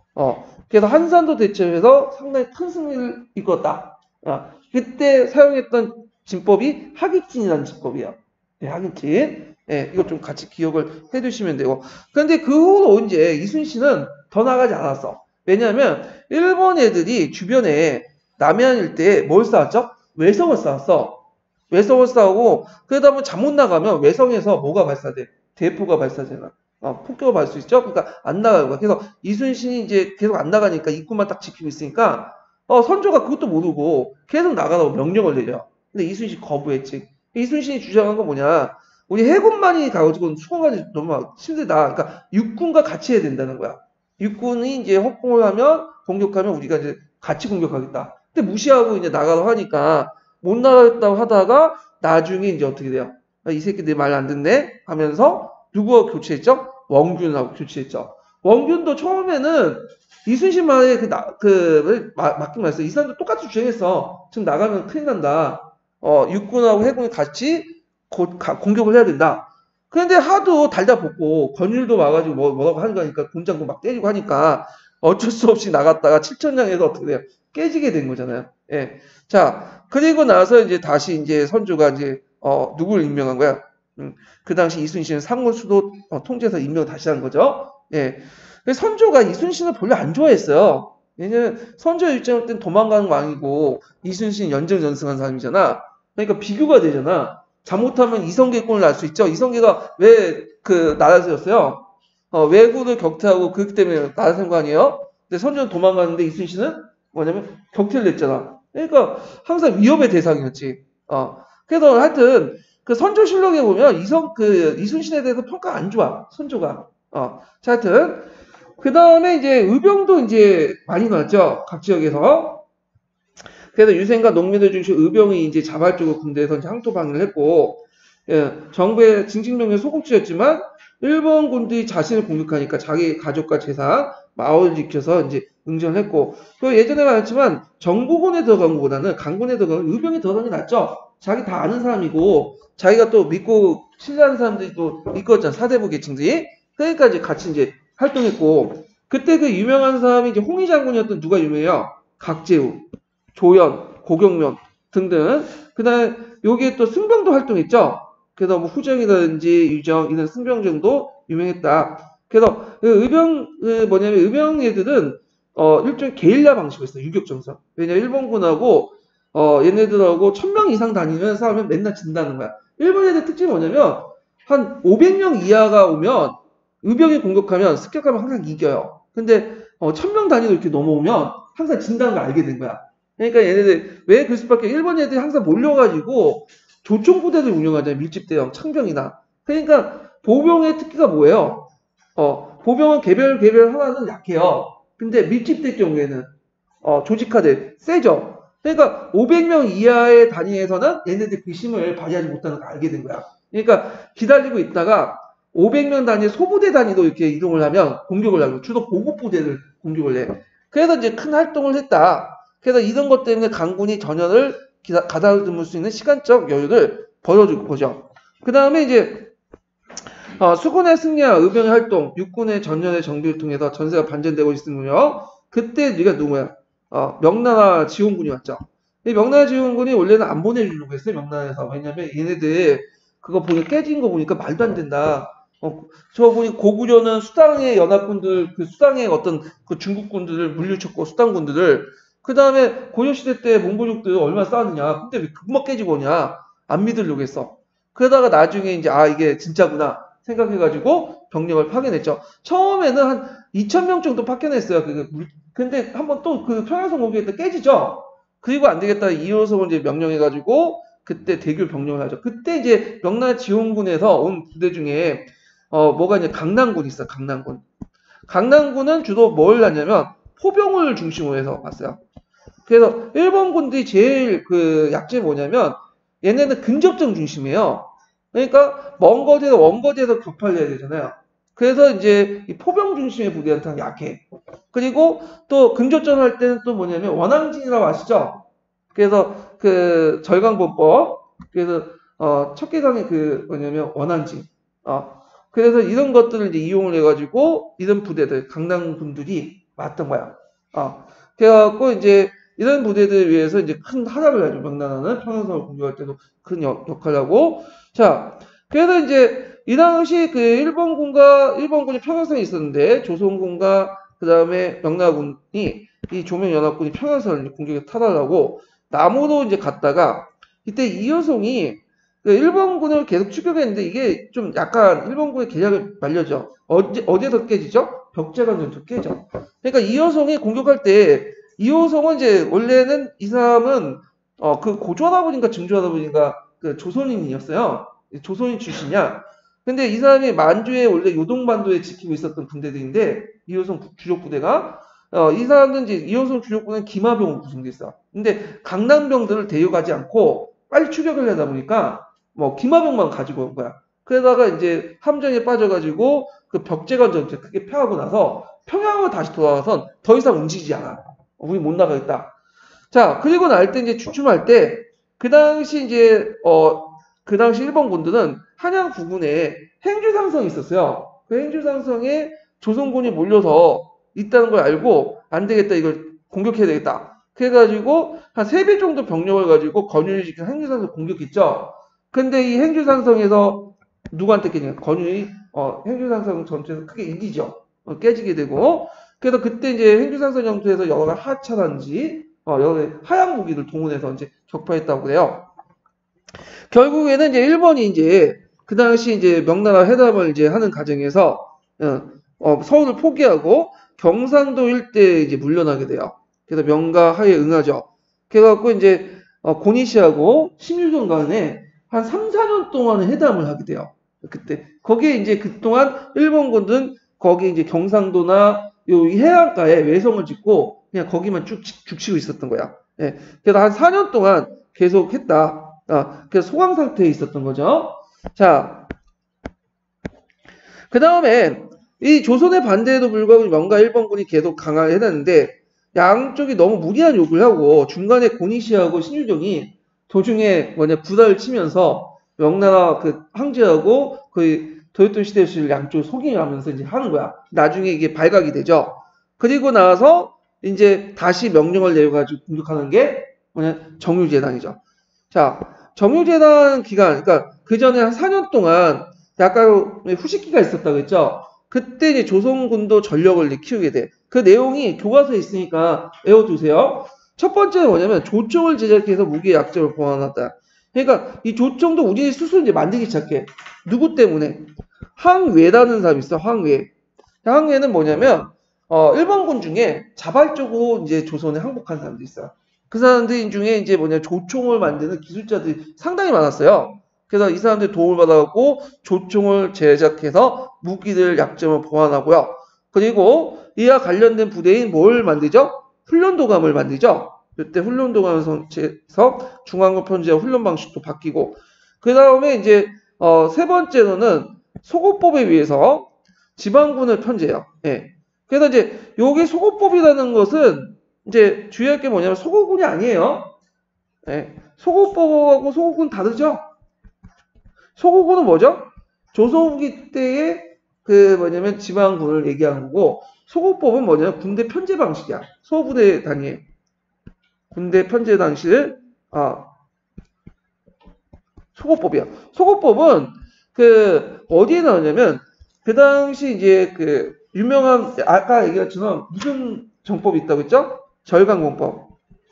어 그래서 한산도 대첩에서 상당히 큰 승리를 이뤘다. 어, 그때 사용했던 진법이 하깃진이라는 진법이에요. 네, 하깃진. 예, 이거 좀 같이 기억을 해두시면 되고. 그런데 그 후로 이제 이순신은 더 나가지 않았어. 왜냐하면 일본 애들이 주변에 남해안 일대에 뭘 쌓았죠? 외성을 쌓았어. 외성을 쌓고 그러다 보면 잠 못 나가면 외성에서 뭐가 발사돼? 대포가 발사되나? 어, 폭격을 받을 수 있죠? 그러니까 안 나가고. 그래서 이순신이 이제 계속 안 나가니까 입구만 딱 지키고 있으니까 어, 선조가 그것도 모르고 계속 나가라고 명령을 내려. 근데 이순신이 거부했지. 이순신이 주장한 건 뭐냐? 우리 해군만이 가가지고 수공하기 너무 힘들다. 그러니까 육군과 같이 해야 된다는 거야. 육군이 이제 협공을 하면 공격하면 우리가 이제 같이 공격하겠다. 근데 무시하고 이제 나가라고 하니까 못 나가겠다고 하다가 나중에 이제 어떻게 돼요? 이 새끼 내 말 안 듣네 하면서 누구와 교체했죠? 원균하고 교체했죠. 원균도 처음에는 이순신 말에 그, 나, 그, 맞긴 맞았어. 이 사람도 똑같이 주장했어. 지금 나가면 큰일 난다. 어, 육군하고 해군이 같이 곧 가, 공격을 해야 된다. 그런데 하도 달다 볶고 권율도 와가지고 뭐, 뭐라고 하는 거니까 군장군 막 때리고 하니까 어쩔 수 없이 나갔다가 칠천량에서 어떻게 돼요? 깨지게 된 거잖아요. 예. 자, 그리고 나서 이제 다시 이제 선조가 이제, 어, 누구를 임명한 거야? 음, 그 당시 이순신은 상군 수도 어, 통제해서 임명을 다시 한 거죠. 예. 선조가 이순신을 별로 안 좋아했어요. 왜냐면 선조 입장일 땐 도망가는 왕이고 이순신 연정연승한 사람이잖아. 그러니까 비교가 되잖아. 잘못하면 이성계권을 날 수 있죠. 이성계가 왜 그 나라 세웠어요? 어, 왜구를 격퇴하고 그렇기 때문에 나라 세운 거 아니에요? 근데 선조는 도망가는데 이순신은 뭐냐면 격퇴를 냈잖아. 그러니까 항상 위협의 대상이었지. 어. 그래서 하여튼 그 선조실록에 보면 이성 그 이순신에 대해서 평가 안 좋아. 선조가. 어. 자, 하여튼 그 다음에 이제 의병도 이제 많이 나왔죠. 각 지역에서. 그래서 유생과 농민들 중심 의병이 이제 자발적으로 군대에서 항토 방위를 했고, 예, 정부의 징징병에 소극지였지만, 일본 군들이 자신을 공격하니까 자기 가족과 재산, 마을을 지켜서 이제 응전을 했고, 그 예전에 말했지만, 정부군에 들어간 것보다는 강군에 들어간 의병이 들어간 게 낫죠. 자기 다 아는 사람이고, 자기가 또 믿고 신뢰하는 사람들이 또 있었잖아. 사대부 계층들이. 그러니까 이제 같이 이제 활동했고, 그때 그 유명한 사람이 이제 홍위 장군이었던 누가 유명해요? 각재우, 조연, 고경면 등등. 그 다음에 여기에 또 승병도 활동했죠? 그래서 뭐 후정이라든지 유정 이런 승병정도 유명했다. 그래서 그 의병 그 뭐냐면 의병 애들은 어 일종의 게릴라 방식으로 했어요. 유격전선. 왜냐 일본군하고 어 얘네들하고 천 명 이상 다니면 싸우면 맨날 진다는 거야. 일본 애들 특징이 뭐냐면 한 오백 명 이하가 오면 의병이 공격하면 습격하면 항상 이겨요. 근데 어, 천 명 단위로 이렇게 넘어오면 항상 진다는 걸 알게 된 거야. 그러니까 얘네들 왜 그럴 수밖에 일본 애들이 항상 몰려가지고 조총 부대를 운영하잖아요. 밀집 대형 창병이나. 그러니까 보병의 특기가 뭐예요? 어, 보병은 개별 개별 하나는 약해요. 근데 밀집될 경우에는 어, 조직화돼 세죠. 그러니까 오백 명 이하의 단위에서는 얘네들 그 힘을 발휘하지 못하는 걸 알게 된 거야. 그러니까 기다리고 있다가 오백 명 단위 소부대 단위로 이렇게 이동을 하면 공격을 하고 주로 보급 부대를 공격을 해. 그래서 이제 큰 활동을 했다. 그래서 이런 것 때문에 강군이 전열을 가다듬을 수 있는 시간적 여유를 벌어주고 보죠. 그 다음에 이제 어, 수군의 승리와 의병의 활동, 육군의 전열의 정비를 통해서 전세가 반전되고 있으며 그때 네가 누구야? 어, 명나라 지원군이 왔죠. 이 명나라 지원군이 원래는 안 보내주려고 했어요. 명나라에서. 왜냐면 얘네들 그거 보니 깨진 거 보니까 말도 안 된다. 어, 저 보니 고구려는 수당의 연합군들, 그 수당의 어떤 그 중국군들을 물리쳤고 수당군들을 그 다음에 고려시대 때 몽골족들 얼마나 싸웠느냐. 근데 왜 금방 깨지고 오냐. 안 믿으려고 했어. 그러다가 나중에 이제 아 이게 진짜구나 생각해가지고 병력을 파견했죠. 처음에는 한 이천 명 정도 파견했어요. 그 근데 한번 또 그 평양성 공격에 또 깨지죠. 그리고 안 되겠다 이호성을 이제 명령해가지고 그때 대규 병력을 하죠. 그때 이제 명나라 지원군에서 온 부대 중에 어 뭐가 이제 강남군이 있어. 강남군. 강남군은 주로 뭘 하냐면 포병을 중심으로 해서 왔어요. 그래서 일본군들이 제일 그 약점이 뭐냐면 얘네는 근접전 중심이에요. 그러니까 먼 거리에서 먼 거리에서 격파를 해야 되잖아요. 그래서 이제 이 포병 중심의 부대한테는 약해. 그리고 또 근접전 할 때는 또 뭐냐면 원항진이라고 아시죠? 그래서 그 절강본법 그래서 어 척계강의 그 뭐냐면 원항진 어 그래서 이런 것들을 이제 이용을 해가지고 이런 부대들 강남군들이 왔던 거야. 어 그래갖고 이제 이런 부대들을 위해서 이제 큰 활약을 하죠. 명나라는 평양성을 공격할 때도 큰 역, 역할을 하고 자 그래서 이제 이 당시 그 일본군과 일본군이 평양성에 있었는데 조선군과 그 다음에 명나라군이 이 조명연합군이 평양성을 공격에 탈환하고 남으로 이제 갔다가 이때 이여송이 그 일본군을 계속 추격했는데 이게 좀 약간 일본군의 계략을 말려져. 어디, 어디에서 깨지죠? 벽제관전투 깨져. 그러니까 이여송이 공격할 때 이호성은 이제 원래는 이 사람은 어 그 고조하다보니까 증조하다보니까 그 조선인이었어요. 조선인 출신이야. 근데 이 사람이 만주에 원래 요동반도에 지키고 있었던 군대들인데 이호성 주력 부대가 어 이 사람은 이제 이호성 주력 부대는 기마병으로 구성돼 있어. 근데 강남병들을 대역하지 않고 빨리 추격을 하다 보니까 뭐 기마병만 가지고 온 거야. 그러다가 이제 함정에 빠져가지고 그 벽제관 전투에 크게 패하고 나서 평양으로 다시 돌아와서 더 이상 움직이지 않아. 우리 못 나가겠다. 자, 그리고 날 때 이제 주춤할 때, 그 당시 이제, 어, 그 당시 일본군들은 한양 부근에 행주상성이 있었어요. 그 행주상성에 조선군이 몰려서 있다는 걸 알고, 안 되겠다, 이걸 공격해야 되겠다. 그래가지고, 한 세 배 정도 병력을 가지고 권율이 지킨 행주상성 공격했죠. 근데 이 행주상성에서 누구한테 깨지냐? 권율이, 어, 행주상성 전투에서 크게 이기죠. 어, 깨지게 되고, 그래서 그때 이제 행주상선 영토에서 여러 하차단지, 어, 여러 하양 무기를 동원해서 이제 격파했다고 그래요. 결국에는 이제 일본이 이제 그 당시 이제 명나라 회담을 이제 하는 과정에서 어, 어, 서울을 포기하고 경상도 일대에 이제 물러나게 돼요. 그래서 명가 하에 응하죠. 그래갖고 이제 어, 고니시하고 심유정 간에 한 삼, 사 년 동안 회담을 하게 돼요. 그때 거기에 이제 그동안 일본군은 거기 이제 경상도나 요 해안가에 외성을 짓고 그냥 거기만 쭉 죽치고 있었던 거야. 예. 그래서 한 사 년 동안 계속 했다. 아, 그래서 소강 상태에 있었던 거죠. 자, 그 다음에 이 조선의 반대에도 불구하고 명가 일본군이 계속 강화를 해놨는데 양쪽이 너무 무리한 요구를 하고 중간에 고니시하고 신유정이 도중에 뭐냐 부달을 치면서 명나라 그 황제하고 거의 도요토미 시대를 양쪽을 속이면서 이제 하는 거야. 나중에 이게 발각이 되죠. 그리고 나서 이제 다시 명령을 내려가지고 공격하는 게 뭐냐 정유재단이죠. 자, 정유재단 기간, 그러니까 그 전에 한 사 년 동안 약간 후식기가 있었다고 했죠. 그때 이제 조선군도 전력을 이제 키우게 돼. 그 내용이 교과서에 있으니까 외워두세요. 첫 번째는 뭐냐면 조총을 제작해서 무기의 약점을 보완하다. 그러니까 이 조총도 우리 스스로 이제 만들기 시작해. 누구 때문에? 항외라는 사람이 있어. 항외. 항외는 뭐냐면 어, 일본군 중에 자발적으로 이제 조선에 항복한 사람들이 있어요. 그 사람들 중에 이제 뭐냐 조총을 만드는 기술자들이 상당히 많았어요. 그래서 이 사람들 도움을 받아갖고 조총을 제작해서 무기들 약점을 보완하고요. 그리고 이와 관련된 부대인 뭘 만들죠? 훈련도감을 만들죠. 이때 훈련도감을 설치해서 중앙군 편제와 훈련 방식도 바뀌고 그 다음에 이제 어, 세 번째로는 소고법에 의해서 지방군을 편제해요. 예. 그래서 이제 여기 소고법이라는 것은 이제 주의할 게 뭐냐면 소고군이 아니에요. 예. 소고법하고 소고군 다르죠? 소고군은 뭐죠? 조선후기 때의 그 뭐냐면 지방군을 얘기하는 거고 소고법은 뭐냐면 군대 편제 방식이야. 소부대 단위 군대 편제 방식을 아 소고법이야. 소고법은 그 어디에 나오냐면 그 당시 이제 그 유명한 아까 얘기했지만 무슨 정법이 있다고 했죠? 절강공법.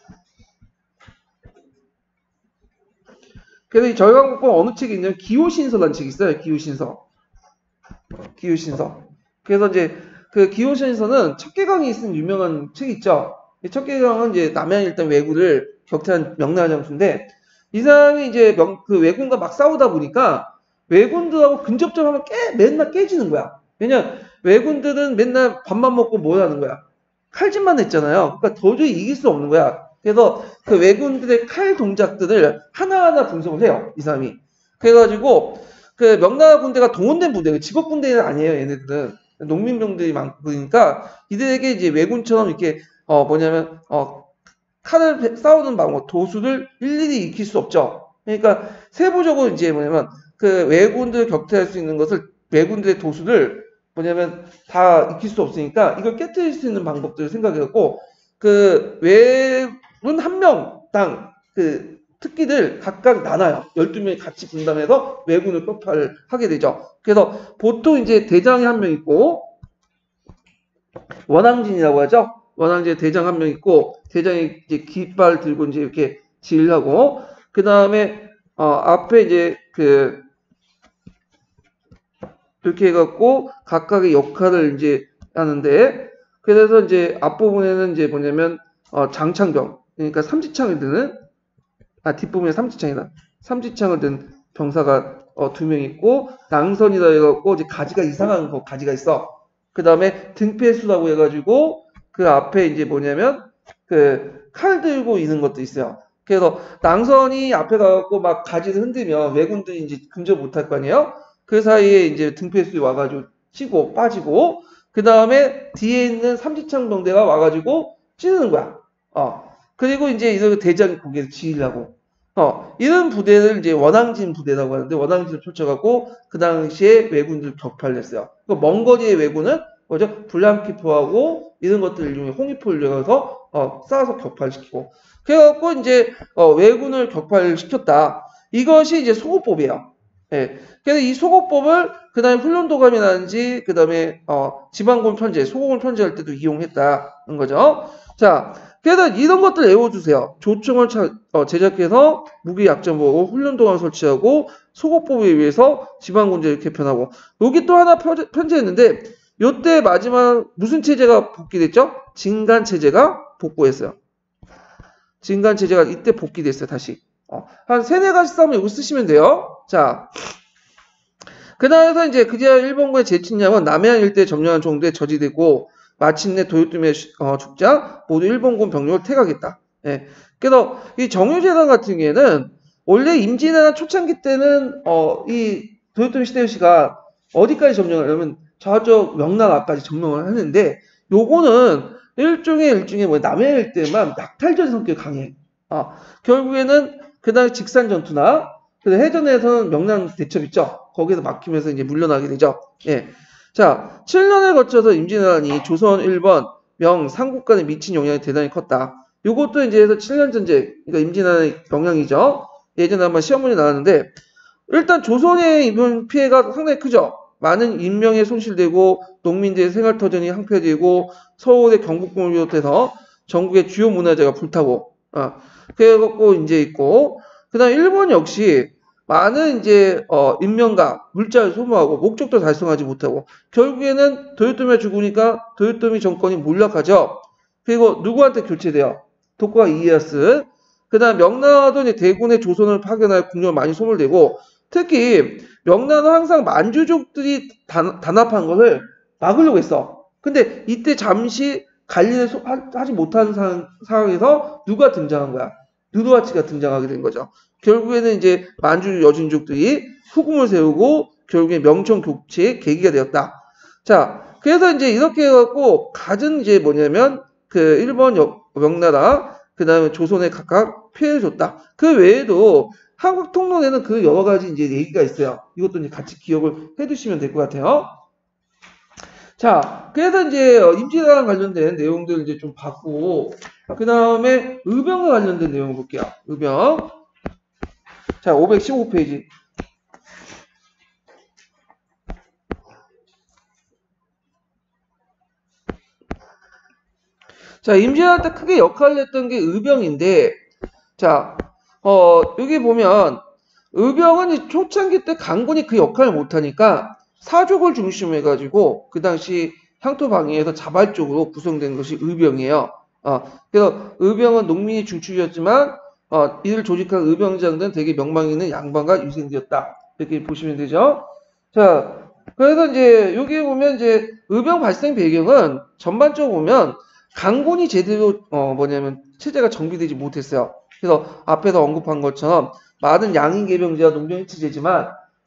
그래서 이 절강공법 어느 책이 있냐면 기호신서라는 책이 있어요. 기호신서. 기호신서. 그래서 이제 그 기호신서는 척계강이 쓴 유명한 책이 있죠. 이 척계강은 이제 남양 일단 왜군을 격퇴한 명나라 장수인데 이 사람이 이제 명, 그 왜군과 막 싸우다 보니까 왜군들하고 근접점하면 깨, 맨날 깨지는 거야. 왜냐 왜군들은 맨날 밥만 먹고 뭐 하는 거야? 칼질만 했잖아요. 그러니까 도저히 이길 수 없는 거야. 그래서 그 왜군들의 칼 동작들을 하나하나 분석을 해요. 이 사람이. 그래가지고 그 명나라 군대가 동원된 부대, 직업 군대는 아니에요. 얘네들은 농민병들이 많으니까 이들에게 이제 왜군처럼 이렇게 어 뭐냐면 어 칼을 싸우는 방법, 도수를 일일이 익힐 수 없죠. 그러니까 세부적으로 이제 뭐냐면 그 왜군들 격퇴할 수 있는 것을 왜군들의 도수를 뭐냐면 다 익힐 수 없으니까 이걸 깨뜨릴 수 있는 방법들을 생각해갖고 그 왜군 한 명당 그 특기들 각각 나눠요. 열두 명이 같이 분담해서 왜군을 격파를 하게 되죠. 그래서 보통 이제 대장이 한 명 있고 원항진이라고 하죠. 원항진에 대장 한 명 있고 대장이 이제 깃발 들고 이제 이렇게 지휘를 하고 그 다음에 어 앞에 이제 그 이렇게 해갖고 각각의 역할을 이제 하는데 그래서 이제 앞부분에는 이제 뭐냐면 어 장창병 그러니까 삼지창을 드는 아 뒷부분에 삼지창이다. 삼지창을 든 병사가 어 두 명 있고 낭선이라 해갖고 이제 가지가 이상한 거 가지가 있어. 그 다음에 등패수라고 해가지고 그 앞에 이제 뭐냐면 그 칼 들고 있는 것도 있어요. 그래서 낭선이 앞에 가갖고 막 가지를 흔들면 왜군들이 이제 근접 못할 거 아니에요? 그 사이에 이제 등패수에 와가지고 치고 빠지고 그 다음에 뒤에 있는 삼지창 병대가 와가지고 찌르는 거야. 어 그리고 이제 이런 대장이 거기에 지휘를 하고 어 이런 부대를 이제 원항진 부대라고 하는데 원항진을 펼쳐갖고 그 당시에 왜군들 격파를 했어요. 먼 거리의 왜군은 뭐죠? 불량키포하고 이런 것들을 이용해 홍위포를 이용해서 어, 쌓아서 격파를 시키고 그래갖고 이제 어, 왜군을 격파를 시켰다. 이것이 이제 소고법이에요. 예. 그래서 이 소고법을 그 다음에 훈련도감이라든지 그 다음에 어, 지방군 편제, 소고군 편제할 때도 이용했다는 거죠. 자, 그래서 이런 것들 외워주세요. 조총을 차, 어, 제작해서 무기 약점 보고 훈련도감 설치하고 소고법에 의해서 지방군제를 개편하고 여기 또 하나 편제, 편제했는데 요때 마지막 무슨 체제가 복귀됐죠? 진간체제가 복구했어요. 진간체제가 이때 복귀됐어요. 다시. 어, 한 세네 가지 싸움을 여기 쓰시면 돼요. 자, 그 다음에서 이제 그제야 일본군의 제친량은 남해안 일대 점령한 총대에 저지되고 마침내 도요토미의 어, 죽자 모두 일본군 병력을 퇴각했다. 예. 그래서 이 정유재단 같은 경우에는 원래 임진왜란 초창기 때는 어, 이 도요토미 히데요시가 어디까지 점령을 하냐면 저쪽 명나라까지 점령을 하는데 요거는 일종의 일종의 뭐 남해안 일대만 낙탈전 성격이 강해. 아, 결국에는 그다음 직산 전투나 해전에서는 명나라 대첩 있죠. 거기서 막히면서 이제 물러나게 되죠. 예. 자, 칠 년에 거쳐서 임진왜란이 조선, 일본, 명, 삼국 간에 미친 영향이 대단히 컸다. 요것도 이제 해서 칠 년 전쟁, 그러니까 임진왜란의 영향이죠. 예전에 한번 시험문이 나왔는데 일단 조선의 이번 피해가 상당히 크죠. 많은 인명의 손실되고 농민들의 생활터전이 항폐되고 서울의 경복궁을 비롯해서 전국의 주요 문화재가 불타고 어, 그래갖고 이제 있고 그다음 일본 역시 많은 이제 어, 인명과 물자를 소모하고 목적도 달성하지 못하고 결국에는 도요토미가 죽으니까 도요토미 정권이 몰락하죠. 그리고 누구한테 교체돼요? 도쿠가 이에야스. 그다음 명나라도 이제 대군의 조선을 파견할 국력을 많이 소모되고 특히 명나라는 항상 만주족들이 단, 단합한 것을 막으려고 했어. 근데 이때 잠시 관리를 소, 하, 하지 못한 상, 상황에서 누가 등장한 거야? 느루하치가 등장하게 된 거죠. 결국에는 이제 만주 여진족들이 후금을 세우고 결국에 명청 교체의 계기가 되었다. 자, 그래서 이제 이렇게 해갖고 가진 이제 뭐냐면 그 일본 여, 명나라 그 다음에 조선에 각각 피해를 줬다. 그 외에도 한국 통론에는 그 여러 가지 이제 얘기가 있어요. 이것도 이제 같이 기억을 해두시면 될 것 같아요. 자, 그래서 이제 임진왜란 관련된 내용들 이제 좀 봤고, 그 다음에 의병과 관련된 내용을 볼게요. 의병. 자, 오백십오 페이지. 자, 임진왜란 때 크게 역할을 했던 게 의병인데, 자, 어, 여기 보면, 의병은 초창기 때 강군이 그 역할을 못하니까 사족을 중심으로 해가지고 그 당시 향토 방위에서 자발적으로 구성된 것이 의병이에요. 어, 그래서 의병은 농민이 중추였지만 어, 이를 조직한 의병장들은 되게 명망 있는 양반과 유생되었다. 이렇게 보시면 되죠. 자, 그래서 이제 여기 보면 이제 의병 발생 배경은 전반적으로 보면 강군이 제대로 어, 뭐냐면 체제가 정비되지 못했어요. 그래서 앞에서 언급한 것처럼 많은 양인 계병제와 농경 해치제지만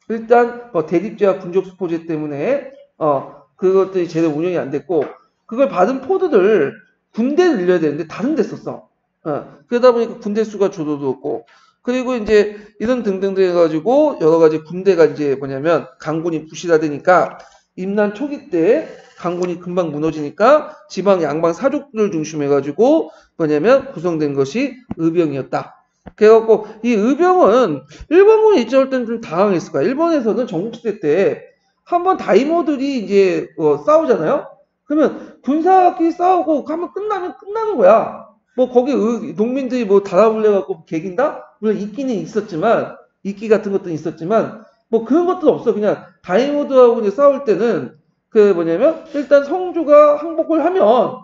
일단 뭐 대립제와 군족수포제 때문에 어 그것들이 제대로 운영이 안 됐고 그걸 받은 포드들 군대를 늘려야 되는데 다른 데 썼어. 어, 그러다 보니까 군대 수가 줄어들었고 그리고 이제 이런 등등등 해가지고 여러 가지 군대가 이제 뭐냐면 강군이 부실화되니까 임난 초기 때 강군이 금방 무너지니까 지방 양방 사족들을 중심해가지고 뭐냐면 구성된 것이 의병이었다. 그래갖고 이 의병은 일본군이 입장할 때는 좀 당황했을 거야. 일본에서는 전국시대 때 한번 다이모들이 이제 어, 싸우잖아요. 그러면 군사끼리 싸우고 하면 끝나면 끝나는 거야. 뭐 거기 의, 농민들이 뭐 달아올려 갖고 개긴다? 물론 있기는 있었지만 이끼 같은 것도 있었지만 뭐 그런 것도 없어. 그냥 다이모드하고 이제 싸울 때는 그 뭐냐면 일단 성주가 항복을 하면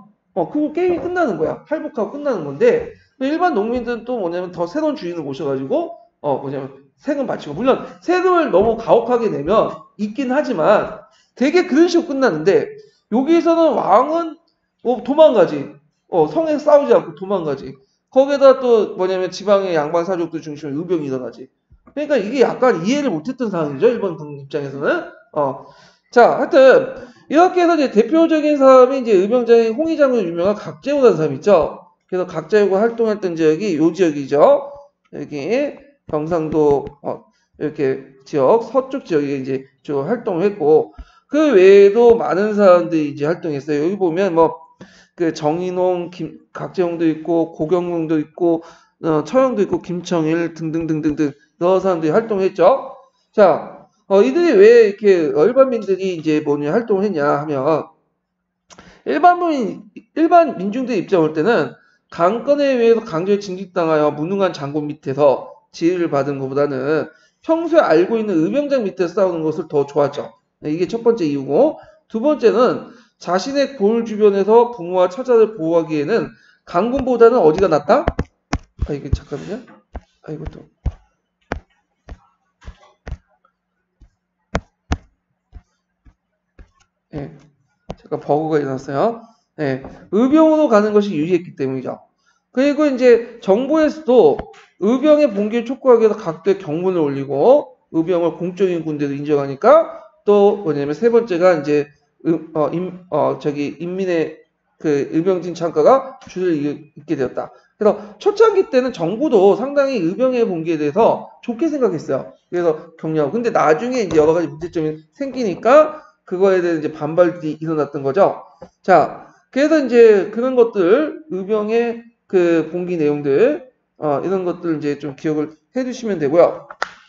어 그거 게임이 끝나는 거야. 할복하고 끝나는 건데 일반 농민들은 또 뭐냐면 더 새로운 주인을 모셔가지고 어 뭐냐면 세금 바치고 물론 세금을 너무 가혹하게 내면 있긴 하지만 되게 그런 식으로 끝나는데 여기에서는 왕은 뭐 도망가지. 어 성에 싸우지 않고 도망가지. 거기에다 또 뭐냐면 지방의 양반 사족들 중심으로 의병이 일어나지. 그러니까 이게 약간 이해를 못했던 상황이죠. 일본 입장에서는. 어. 자, 하여튼 이렇게 해서 이제 대표적인 사람이 이제 의병장인 홍의장군 유명한 각제고라는 사람이 있죠. 그래서 각제고 활동했던 지역이 요 지역이죠. 여기 경상도 어, 이렇게 지역 서쪽 지역에 이제 주 활동을 했고 그 외에도 많은 사람들이 이제 활동했어요. 여기 보면 뭐 그 정인홍, 김, 각제홍도 있고 고경웅도 있고 어, 처형도 있고 김청일 등등등등등 여러 사람들이 활동했죠. 자, 어, 이들이 왜 이렇게 일반민들이 이제 뭐냐 활동을 했냐 하면 일반민 일반 민중들 입장 올 때는 강권에 의해서 강제로 징집당하여 무능한 장군 밑에서 지휘를 받은 것보다는 평소에 알고 있는 의병장 밑에서 싸우는 것을 더 좋아하죠. 이게 첫 번째 이유고 두 번째는 자신의 골 주변에서 부모와 처자를 보호하기에는 강군보다는 어디가 낫다? 아 이게 잠깐만요. 아 이것도 예. 네. 잠깐 버그가 일어났어요. 네. 의병으로 가는 것이 유리했기 때문이죠. 그리고 이제 정부에서도 의병의 봉기를 촉구하기 위해서 각도의 경문을 올리고 의병을 공적인 군대로 인정하니까 또 뭐냐면 세 번째가 이제 음, 어, 임, 어, 저기 인민의 그 의병진 창가가 줄을 잇게 되었다. 그래서 초창기 때는 정부도 상당히 의병의 봉기에 대해서 좋게 생각했어요. 그래서 격려하고 근데 나중에 이제 여러 가지 문제점이 생기니까 그거에 대한 이제 반발이 일어났던 거죠. 자, 그래서 이제 그런 것들 의병의 그 봉기 내용들 어, 이런 것들 이제 좀 기억을 해주시면 되고요.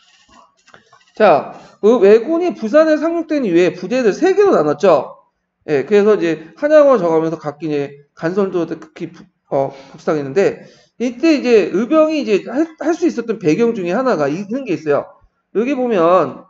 자, 그 왜군이 부산에 상륙된 이후에 부대를 세 개로 나눴죠. 예, 그래서 이제 한양을 정하면서 각기 이제 간선도 극히 부, 어, 북상했는데 이때 이제 의병이 이제 할 수 있었던 배경 중에 하나가 있는 게 있어요. 여기 보면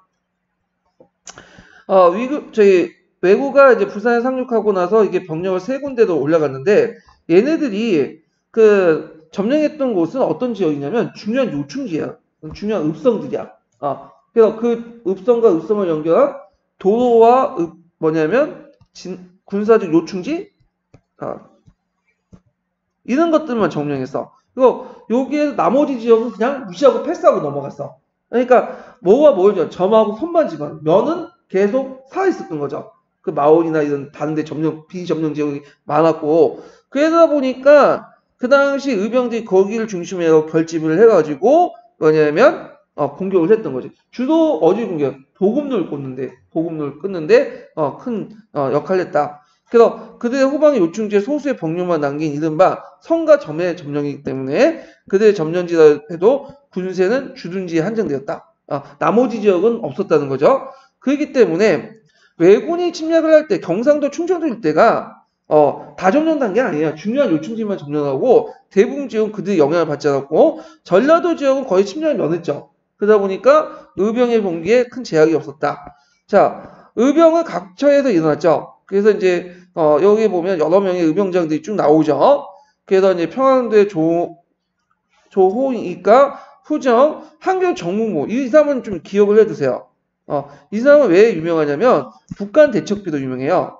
어, 위구 저희 왜구가 이제 부산에 상륙하고 나서 이게 병력을 세 군데로 올라갔는데 얘네들이 그 점령했던 곳은 어떤 지역이냐면 중요한 요충지야. 중요한 읍성들이야. 어, 그래서 그 읍성과 읍성을 연결한 도로와 읍, 뭐냐면 진, 군사적 요충지 어, 이런 것들만 점령했어. 그리고 여기에 나머지 지역은 그냥 무시하고 패스하고 넘어갔어. 그러니까 뭐와 뭘 점하고 손만 집어 면은 계속 살아있었던 거죠. 그 마을이나 이런 다른데 점령 비점령 지역이 많았고 그러다 보니까 그 당시 의병들이 거기를 중심으로 결집을 해가지고 뭐냐면 어, 공격을 했던 거지. 주로 어디 공격? 보급로를 꽂는데 보급로를 끊는데 어, 큰 어, 역할을 했다. 그래서 그들의 후방의 요충지에 소수의 병력만 남긴 이른바 성과 점의 점령이기 때문에 그들의 점령지라 해도 군세는 주둔지에 한정되었다. 어, 나머지 지역은 없었다는 거죠. 그렇기 때문에 왜군이 침략을 할 때 경상도 충청도 일대가 어, 다 점령한 게 아니에요. 중요한 요충지만 점령하고 대부분 지역은 그들의 영향을 받지 않았고 전라도 지역은 거의 침략을 면했죠. 그러다 보니까 의병의 봉기에 큰 제약이 없었다. 자, 의병은 각처에서 일어났죠. 그래서 이제 어, 여기 보면 여러 명의 의병장들이 쭉 나오죠. 그래서 이제 평안도의 조 조호이가 후정 한경 정무모 이 사람은 좀 기억을 해두세요. 어, 이 사람은 왜 유명하냐면 북한 대척비도 유명해요.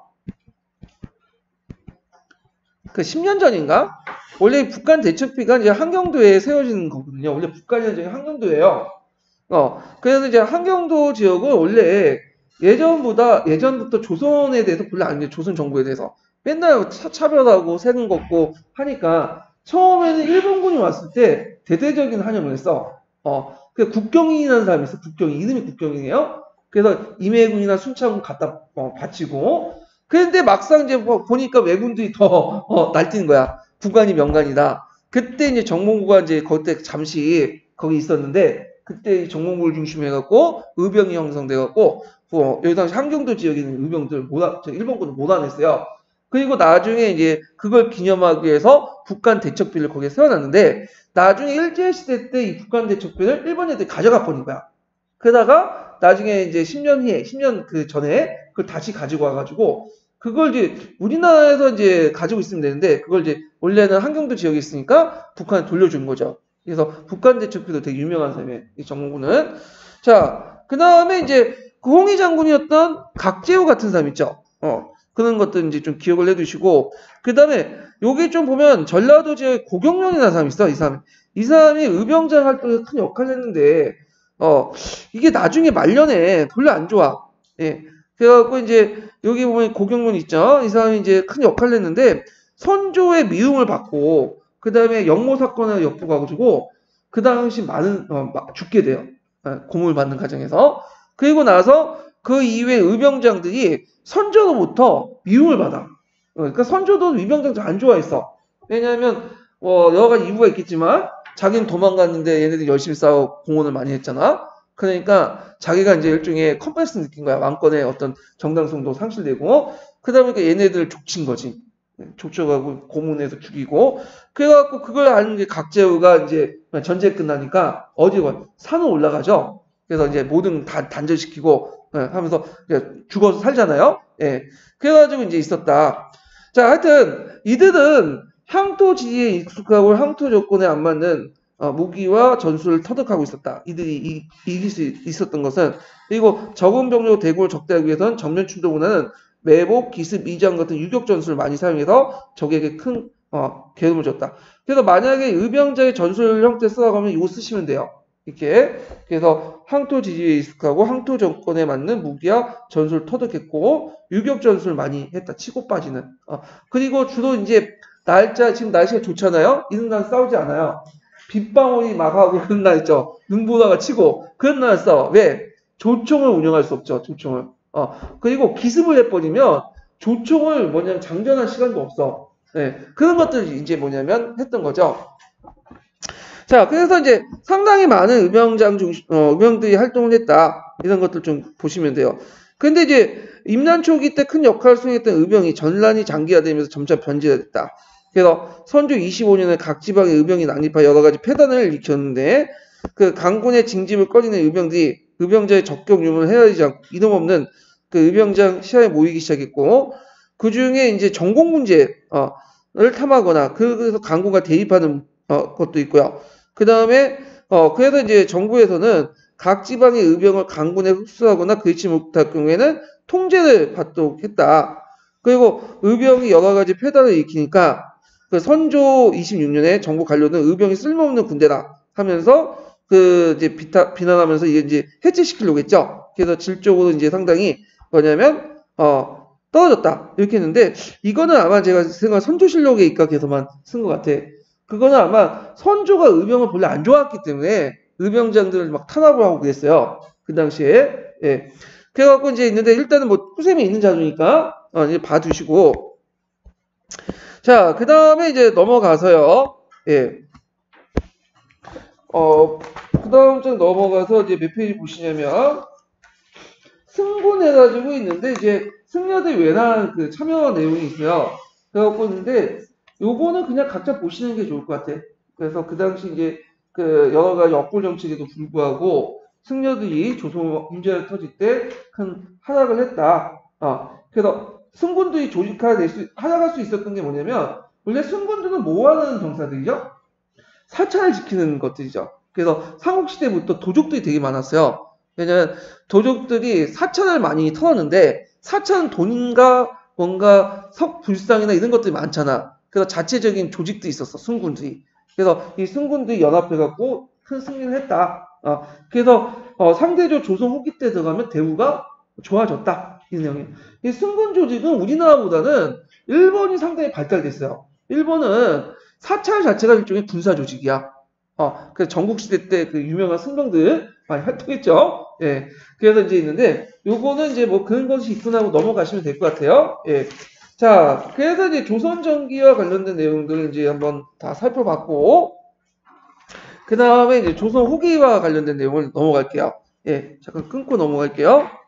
그 십 년 전인가? 원래 북한 대척비가 이제 한경도에 세워지는 거거든요. 원래 북한이 아니라 한경도예요. 어, 그래서 이제 한경도 지역은 원래 예전보다, 예전부터 조선에 대해서 별로 안, 조선 정부에 대해서 맨날 차, 차별하고 세금 걷고 하니까 처음에는 일본군이 왔을 때 대대적인 환영을 했어. 어, 그 국경인이라는 사람이 있어. 국경인. 이름이 국경인이에요. 그래서 임해군이나 순창군 갖다 어, 바치고. 그런데 막상 이제 보니까 왜군들이 더 어, 날뛰는 거야. 국간이 명간이다. 그때 이제 정몽구가 이제 그때 잠시 거기 있었는데 그때 정몽구를 중심으로 해갖고 의병이 형성돼갖고 어, 여기 당시 한경도 지역에 있는 의병들 몰아, 일본군을 몰아냈어요. 그리고 나중에 이제 그걸 기념하기 위해서 북한 대척비를 거기에 세워놨는데 나중에 일제시대 때 이 북한 대척비를 일본 애들이 가져가 버린 거야. 그러다가 나중에 이제 십 년 후에, 십 년 그 전에 그걸 다시 가지고 와가지고 그걸 이제 우리나라에서 이제 가지고 있으면 되는데 그걸 이제 원래는 한경도 지역에 있으니까 북한에 돌려준 거죠. 그래서 북한 대척비도 되게 유명한 사람이에요. 이 정몽구는. 자, 그 다음에 이제 그 홍위 장군이었던 각재우 같은 사람 있죠. 어, 그런 것들 이제 좀 기억을 해두시고 그 다음에 여기 좀 보면 전라도 지역에 고경련이라는 사람이 있어. 이 사람. 이 사람이 의병장 활동에 큰 역할을 했는데 어, 이게 나중에 말년에 별로 안 좋아. 예. 그래갖고 이제 여기 보면 고경련 있죠. 이 사람이 이제 큰 역할을 했는데 선조의 미움을 받고 그 다음에 영모 사건에 엿보가지고 그 당시 많은 어, 막 죽게 돼요. 어, 고문을 받는 과정에서. 그리고 나서 그 이후에 의병장들이 선조로부터 미움을 받아. 어, 그러니까 선조도 의병장들 안 좋아했어. 왜냐하면 뭐 여러 가지 이유가 있겠지만 자기는 도망갔는데 얘네들이 열심히 싸워 공헌을 많이 했잖아. 그러니까 자기가 이제 일종의 컴플렉스 느낀 거야. 왕권의 어떤 정당성도 상실되고 그러다 보니까 얘네들을 족친 거지. 족쳐가고 고문해서 죽이고 그래갖고 그걸 아는 게 각재우가 이제 전쟁 끝나니까 어디로 산으로 올라가죠. 그래서 이제 모든 다 단절시키고 예, 하면서 죽어서 살잖아요. 예. 그래가지고 이제 있었다. 자, 하여튼 이들은 향토 지리에 익숙하고 향토 조건에 안 맞는 어, 무기와 전술을 터득하고 있었다. 이들이 이, 이길 수 있었던 것은 그리고 적은 병력 대구를 적대하기 위해서는 정면 충돌보다는 매복, 기습, 이장 같은 유격 전술을 많이 사용해서 적에게 큰 어, 괴로움을 줬다. 그래서 만약에 의병자의 전술 형태 써가면 이거 쓰시면 돼요. 이렇게 그래서 항토 지지에 익숙하고 항토 정권에 맞는 무기와 전술을 터득했고 유격 전술을 많이 했다. 치고 빠지는. 어, 그리고 주로 이제 날짜 지금 날씨가 좋잖아요. 이런 날 싸우지 않아요. 빗방울이 막 하고 그런 날 있죠. 눈보라가 치고 그런 날 싸워. 왜? 조총을 운영할 수 없죠. 조총을. 어, 그리고 기습을 해버리면 조총을 뭐냐면 장전할 시간도 없어. 네, 그런 것들이 이제 뭐냐면 했던 거죠. 자, 그래서 이제 상당히 많은 의병장 중, 어, 의병들이 활동을 했다. 이런 것들 좀 보시면 돼요. 근데 이제 임난 초기 때 큰 역할을 수행했던 의병이 전란이 장기화되면서 점차 변질이 됐다. 그래서 선조 이십오 년에 각 지방의 의병이 난입하여 여러 가지 폐단을 일으켰는데 그 강군의 징집을 꺼리는 의병들이 의병자의 적격 유무를 헤아리지 않고 이름 없는 그 의병장 시야에 모이기 시작했고 그 중에 이제 전공 문제를 탐하거나 그래서 강군과 대립하는 어, 것도 있고요. 그 다음에 어 그래서 이제 정부에서는 각 지방의 의병을 강군에 흡수하거나 그렇지 못할 경우에는 통제를 받도록 했다. 그리고 의병이 여러 가지 폐단을 일으키니까 그 선조 이십육 년에 정부 관료는 의병이 쓸모없는 군대다 하면서 그 이제 비타, 비난하면서 이게 이제 해체시키려고 했죠. 그래서 질적으로 이제 상당히 뭐냐면 어 떨어졌다 이렇게 했는데 이거는 아마 제가 생각 선조실록에 입각해서만 쓴 것 같아. 그거는 아마 선조가 의병을 별로 안 좋아했기 때문에 의병장들을 막 탄압을 하고 그랬어요. 그 당시에. 예. 그래갖고 이제 있는데 일단은 뭐 후셈이 있는 자료니까 어, 이제 봐두시고. 자, 그 다음에 이제 넘어가서요. 예. 어, 그 다음 장 넘어가서 이제 몇 페이지 보시냐면 승군해가지고 있는데 이제 승려대 외난 그 참여 내용이 있어요. 그래갖고 있는데 요거는 그냥 각자 보시는 게 좋을 것 같아. 그래서 그 당시 이제 그 여러 가지 역골 정책에도 불구하고 승려들이 조선 문제가 터질 때 큰 하락을 했다. 어, 그래서 승군들이 조직화될 수, 하락할 수 있었던 게 뭐냐면 원래 승군들은 뭐 하는 병사들이죠? 사찰을 지키는 것들이죠. 그래서 삼국시대부터 도적들이 되게 많았어요. 왜냐면 도적들이 사찰을 많이 털었는데 사찰은 돈인가 뭔가 석불상이나 이런 것들이 많잖아. 그래서 자체적인 조직도 있었어. 승군들이. 그래서 이 승군들이 연합해갖고 큰 승리를 했다. 어, 그래서 어, 상대적 조선 후기 때 들어가면 대우가 좋아졌다. 이 내용이. 이 승군 조직은 우리나라보다는 일본이 상당히 발달됐어요. 일본은 사찰 자체가 일종의 군사 조직이야. 어, 그래서 전국시대 때 그 유명한 승병들 많이 활동했죠. 예. 그래서 이제 있는데, 요거는 이제 뭐 그런 것이 있구나 하고 넘어가시면 될 것 같아요. 예. 자, 그래서 이제 조선전기와 관련된 내용들을 이제 한번 다 살펴봤고, 그 다음에 이제 조선 후기와 관련된 내용을 넘어갈게요. 예. 잠깐 끊고 넘어갈게요.